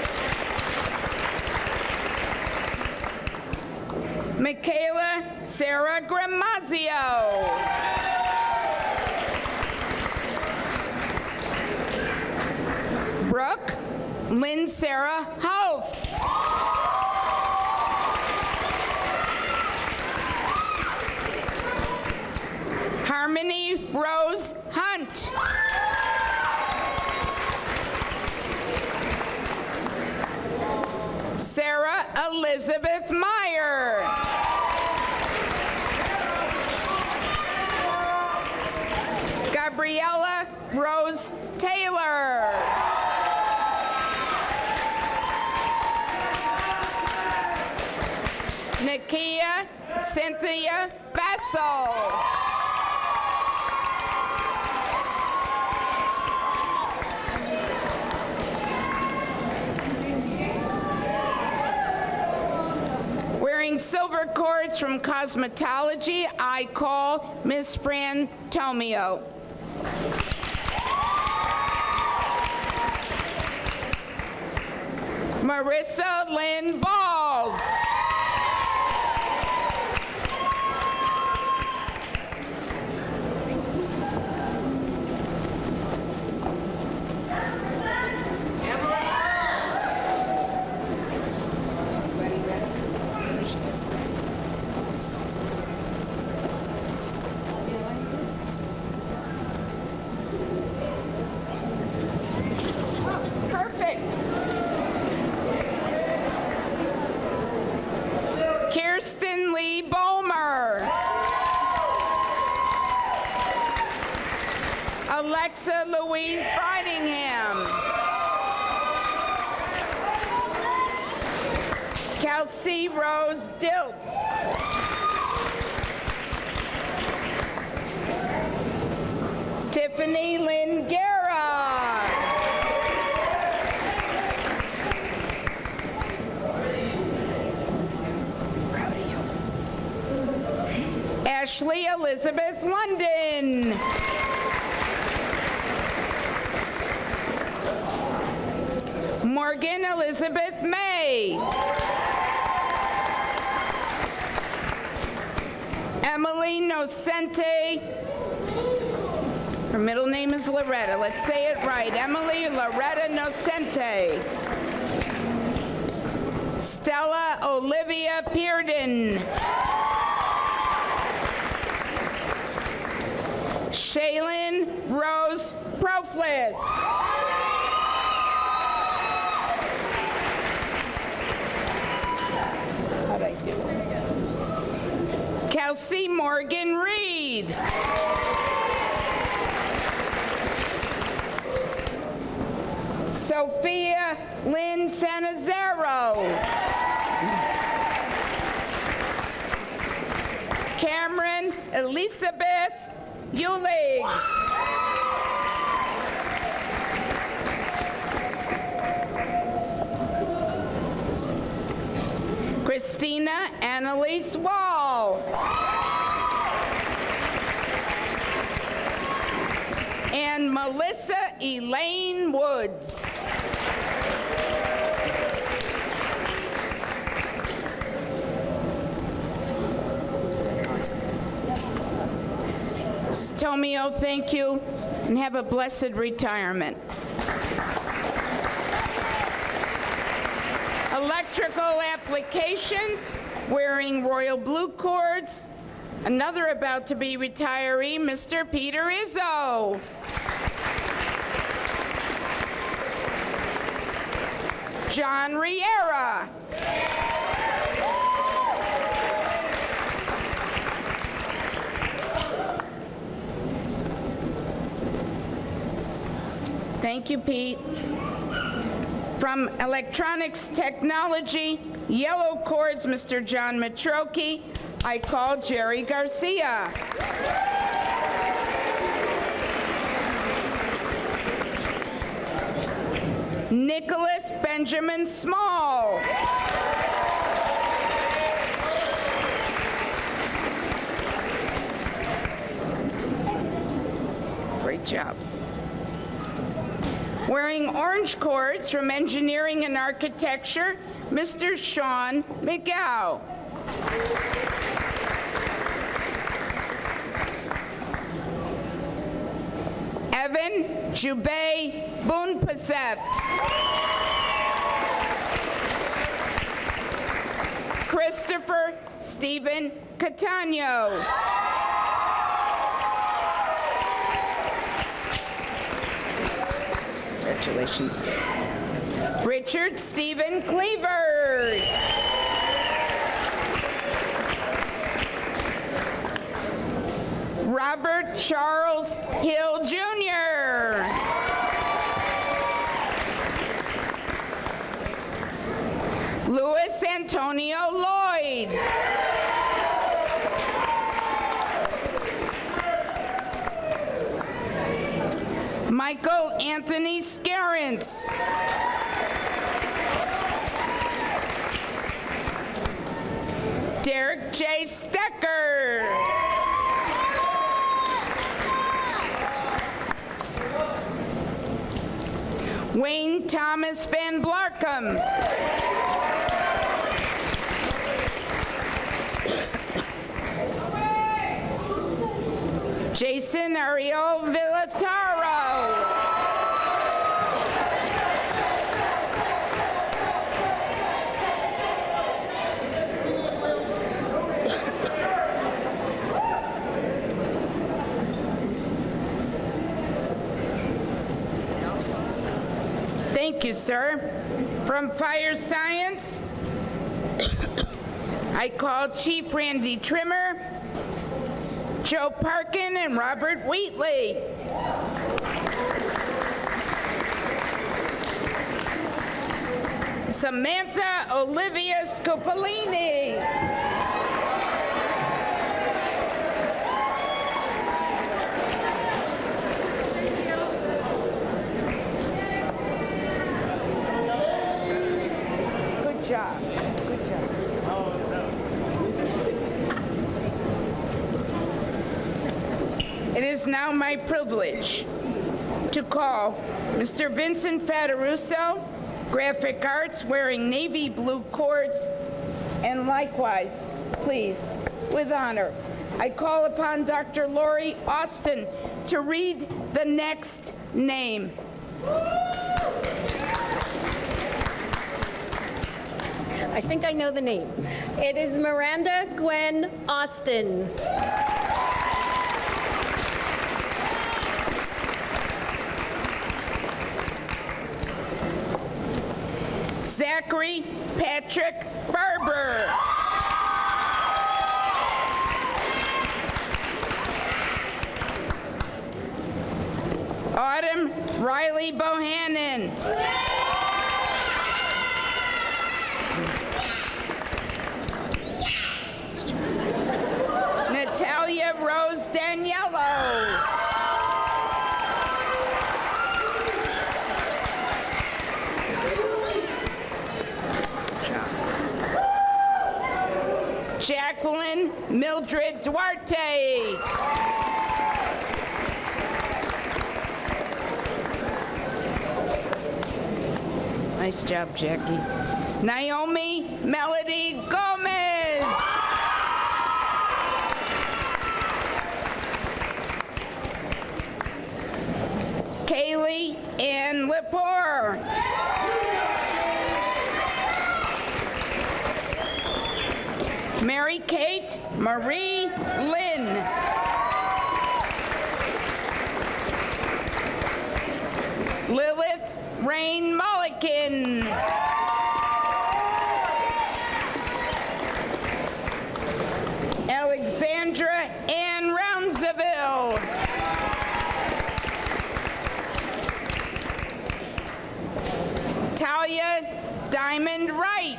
Michaela Sarah Gramazio. Brooke Lynn Sarah House. Harmony Rose Hunt. Sarah Elizabeth Meyer. Gabriella Rose Taylor. Nakia Cynthia Bessel. Wearing silver cords from cosmetology, I call Miss Fran Tomio. Marissa Lynn Balls. Kirsten Lee Bomer. Alexa Louise Bridingham. Kelsey Rose Diltz. Tiffany Lynn Guerra. Ashley Elizabeth London. Morgan Elizabeth May. Emily Nocente. Her middle name is Loretta. Let's say it right. Emily Loretta Nocente. Stella Olivia Pearden. Shaylin Rose Proflis. How'd I do? Kelsey Morgan Reed. Sophia Lynn Sanazaro. Cameron Elizabeth Eulig. Christina Annalise Wall. And Melissa Elaine Woods. Tomio, thank you, and have a blessed retirement. Electrical applications, wearing royal blue cords. Another about to be retiree, Mr. Peter Izzo. John Riera. Thank you, Pete. From Electronics Technology, yellow cords, Mr. John Matroki. I call Jerry Garcia. Nicholas Benjamin Small. Great job. Wearing orange cords from Engineering and Architecture, Mr. Sean McGow. Evan Jubei Boonpaseth. Christopher Stephen Catano. Congratulations. Richard Stephen Cleaver. Robert Charles Hill Jr. Louis Antonio Lloyd. Michael Anthony Scarrance. Derek J. Stecker. Wayne Thomas Van Blarkum. Jason Ariel Villataro. Thank you, sir. From Fire Science, I call Chief Randy Trimmer, Joe Parkin, and Robert Wheatley. Samantha Olivia Scopolini. Good job. Good job. It is now my privilege to call Mr. Vincent Fataruso, Graphic Arts wearing navy blue cords, and likewise, please, with honor, I call upon Dr. Lori Austin to read the next name. I think I know the name. It is Miranda Gwen Austin. Zachary Patrick Barber. Autumn Riley Bohannon. Natalia Rose Daniello. Jacqueline Mildred Duarte. Nice job, Jackie. Naomi Melody Gomez. Kaylee Ann Lepore. Mary Kate Marie Lynn. Lilith Rain Mulligan. Alexandra Ann Roundsville. Talia Diamond Wright.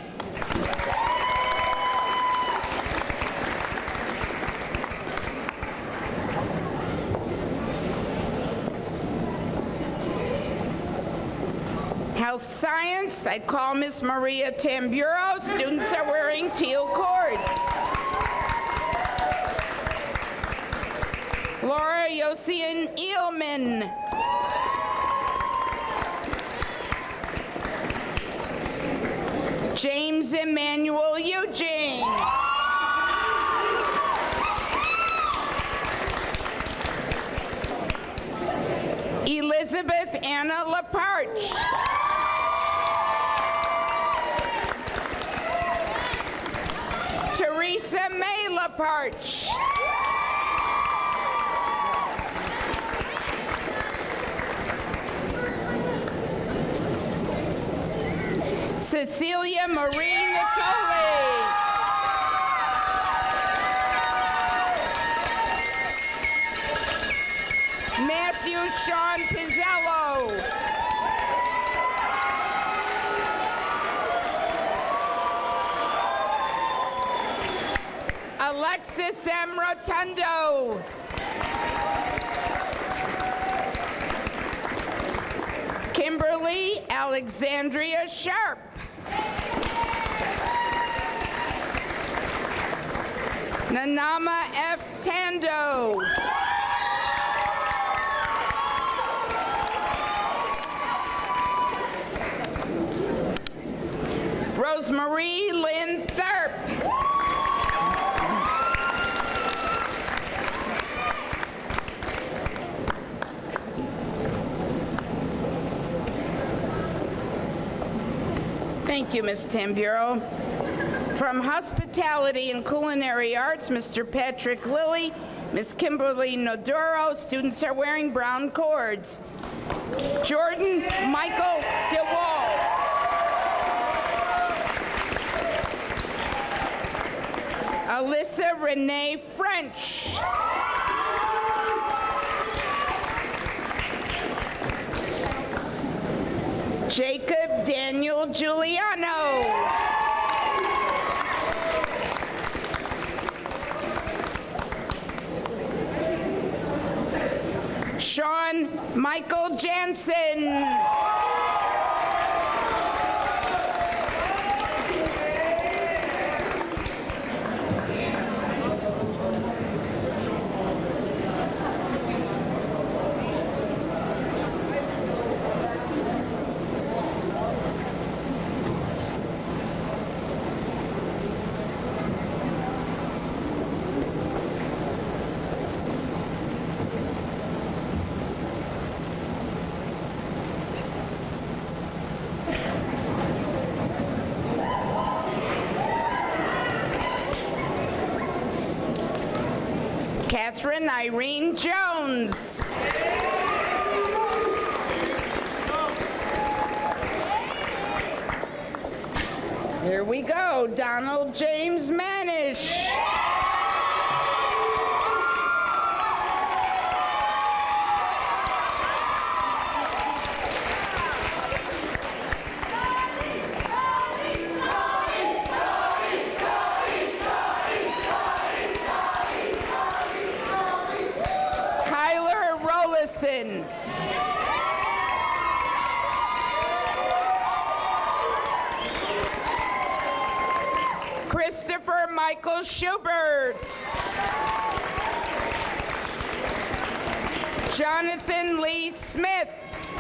Health Science, I call Miss Maria Tamburo. Students are wearing teal cords. Laura Yosian Eelman. James Emmanuel Eugene. Elizabeth Anna Laparche. Teresa May Laparche. Cecilia Marie Natoli. Matthew Sean Pizzello. Alexis M. Rotundo. Kimberly Alexandria Sharp. Nanama F. Tando. Rosemarie Lynn Tharp. Thank you, Ms. Tamburo. From Hospitality and Culinary Arts, Mr. Patrick Lilly, Ms. Kimberly Nodoro. Students are wearing brown cords. Jordan Michael DeWalt. Alyssa Renee French. Jacob Daniel Giuliano. Sean Michael Jansen. Catherine Irene Jones. Here we go, Donald James Manish. Kyler Rollison. Christopher Michael Schubert. Jonathan Lee Smith.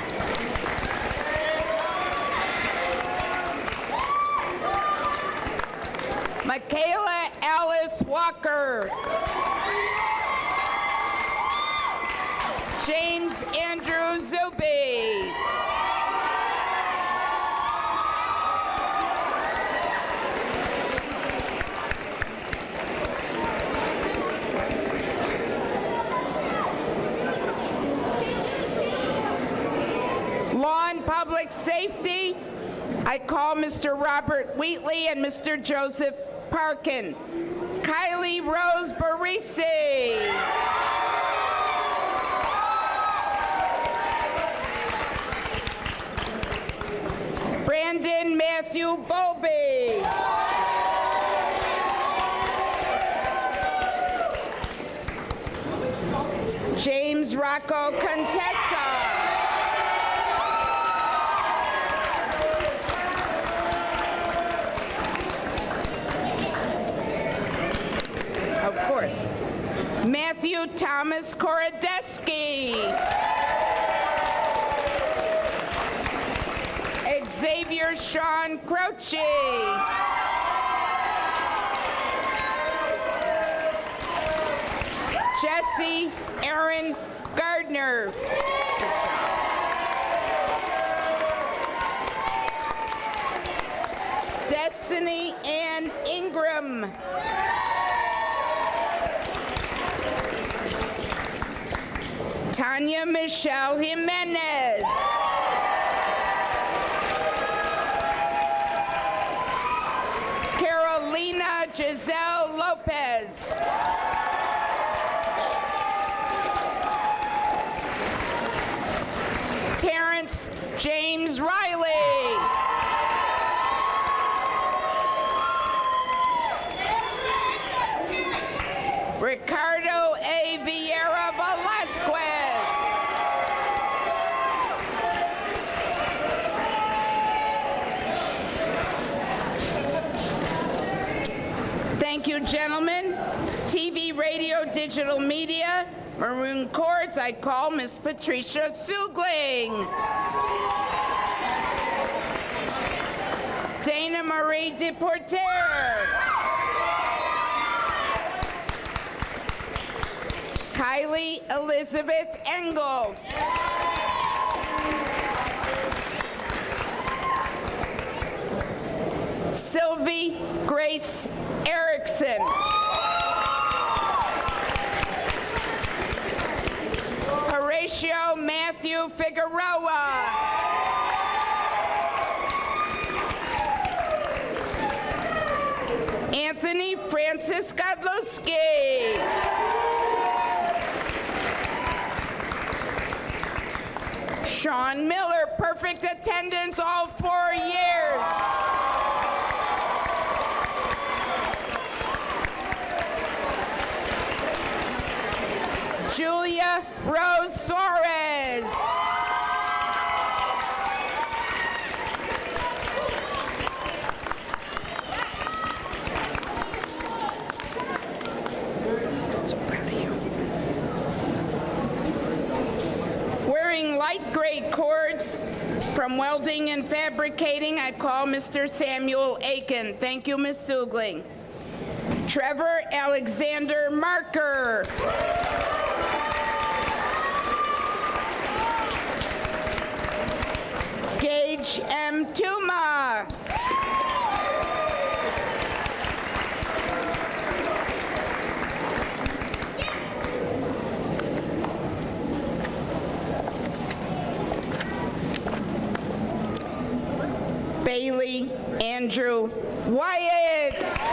Michaela Alice Walker. James Andrew Zuby. Law and Public Safety, I call Mr. Robert Wheatley and Mr. Joseph Parkin. Kylie Rose Barisi. Brandon Matthew Bowlby. James Rocco Contessa. Of course. Matthew Thomas Korodeski. Xavier Sean Croce. Jesse Aaron Gardner. Destiny Ann Ingram. Tanya Michelle Jimenez. Carolina Giselle Lopez. Terrence James Riley. Ricardo A. Vieira Velasquez. Thank you, gentlemen. TV, radio, digital media, Maroon Cords, I call Miss Patricia Sugling. Dana Marie Deporter. Kylie Elizabeth Engel. Sylvie Grace Erickson. Horatio Matthew Figueroa. Anthony Francis Godlowski. Sean Miller, perfect attendance all 4 years. Julia Rose Suarez. So proud of you. Wearing light gray cords from welding and fabricating, I call Mr. Samuel Aiken. Thank you, Ms. Sugling. Trevor Alexander Marker. Gage M. Tuma. Bailey Andrew Wyatt.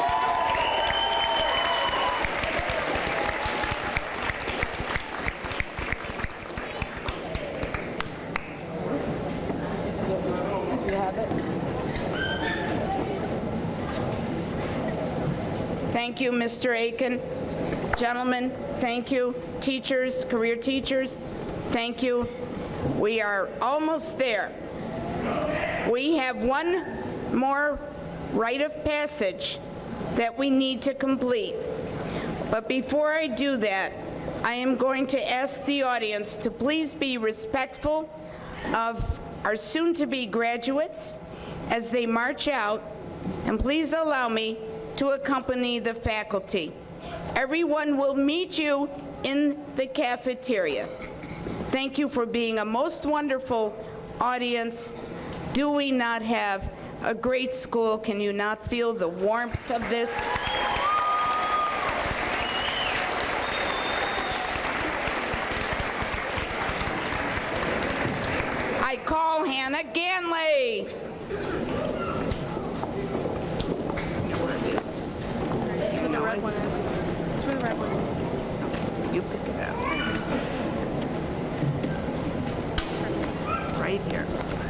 Thank you, Mr. Aiken. Gentlemen, thank you. Teachers, career teachers, thank you. We are almost there. We have one more rite of passage that we need to complete. But before I do that, I am going to ask the audience to please be respectful of our soon-to-be graduates as they march out, and please allow me to accompany the faculty. Everyone will meet you in the cafeteria. Thank you for being a most wonderful audience. Do we not have a great school? Can you not feel the warmth of this? I call Hannah Ganley. The red one is. It's where the red one is. You pick it up. Right here.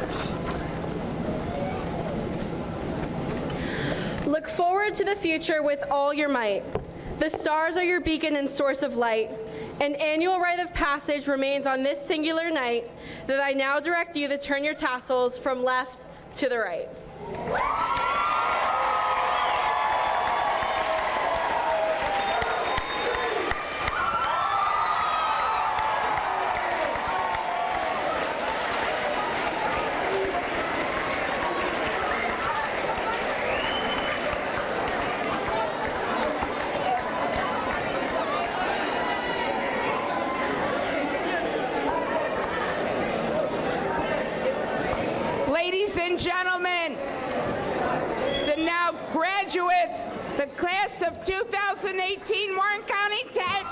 Look forward to the future with all your might. The stars are your beacon and source of light. An annual rite of passage remains on this singular night that I now direct you to turn your tassels from left to the right. Ladies and gentlemen, the now graduates, the class of 2018 Warren County Tech.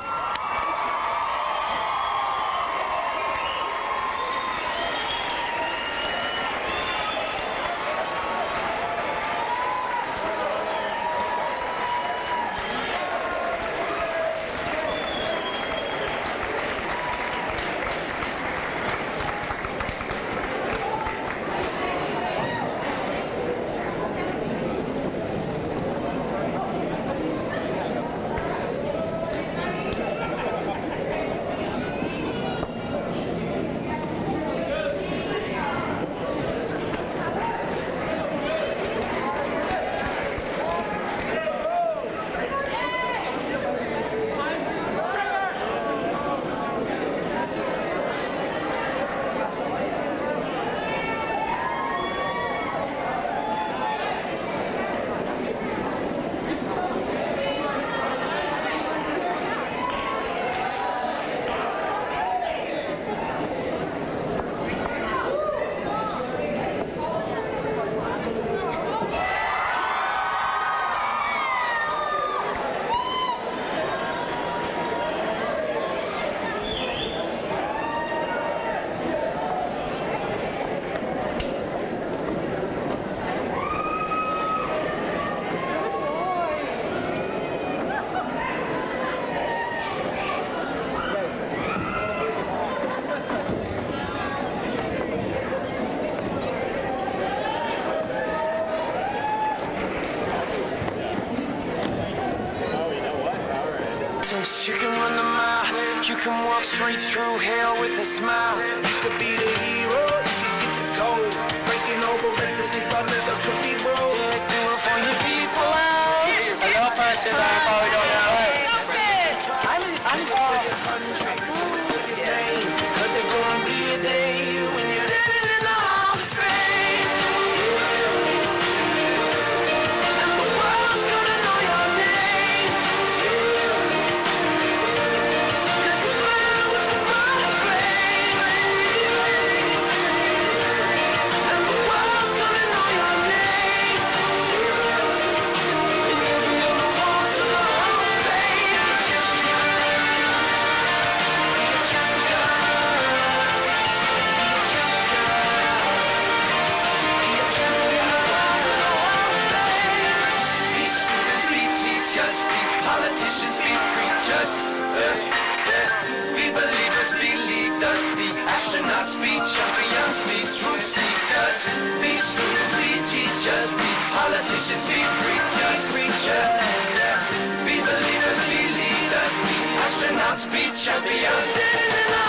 You can run the mile, you can walk straight through hell with a smile. You could be the hero, you can get the gold. Breaking over records, they thought never could be broke. Yeah, do it for your people out. Hello, person, I probably don't know. I'm cause there's gonna be a day when you're standing in the Hall of Fame. And the world's gonna know your name. Cause the man with the most fame. And the world's gonna know your name. And you'll be on the walls of the hall. Astronauts be champions, be truth seekers, be students, be teachers, be politicians, be preachers, be believers, be leaders, be astronauts, be champions.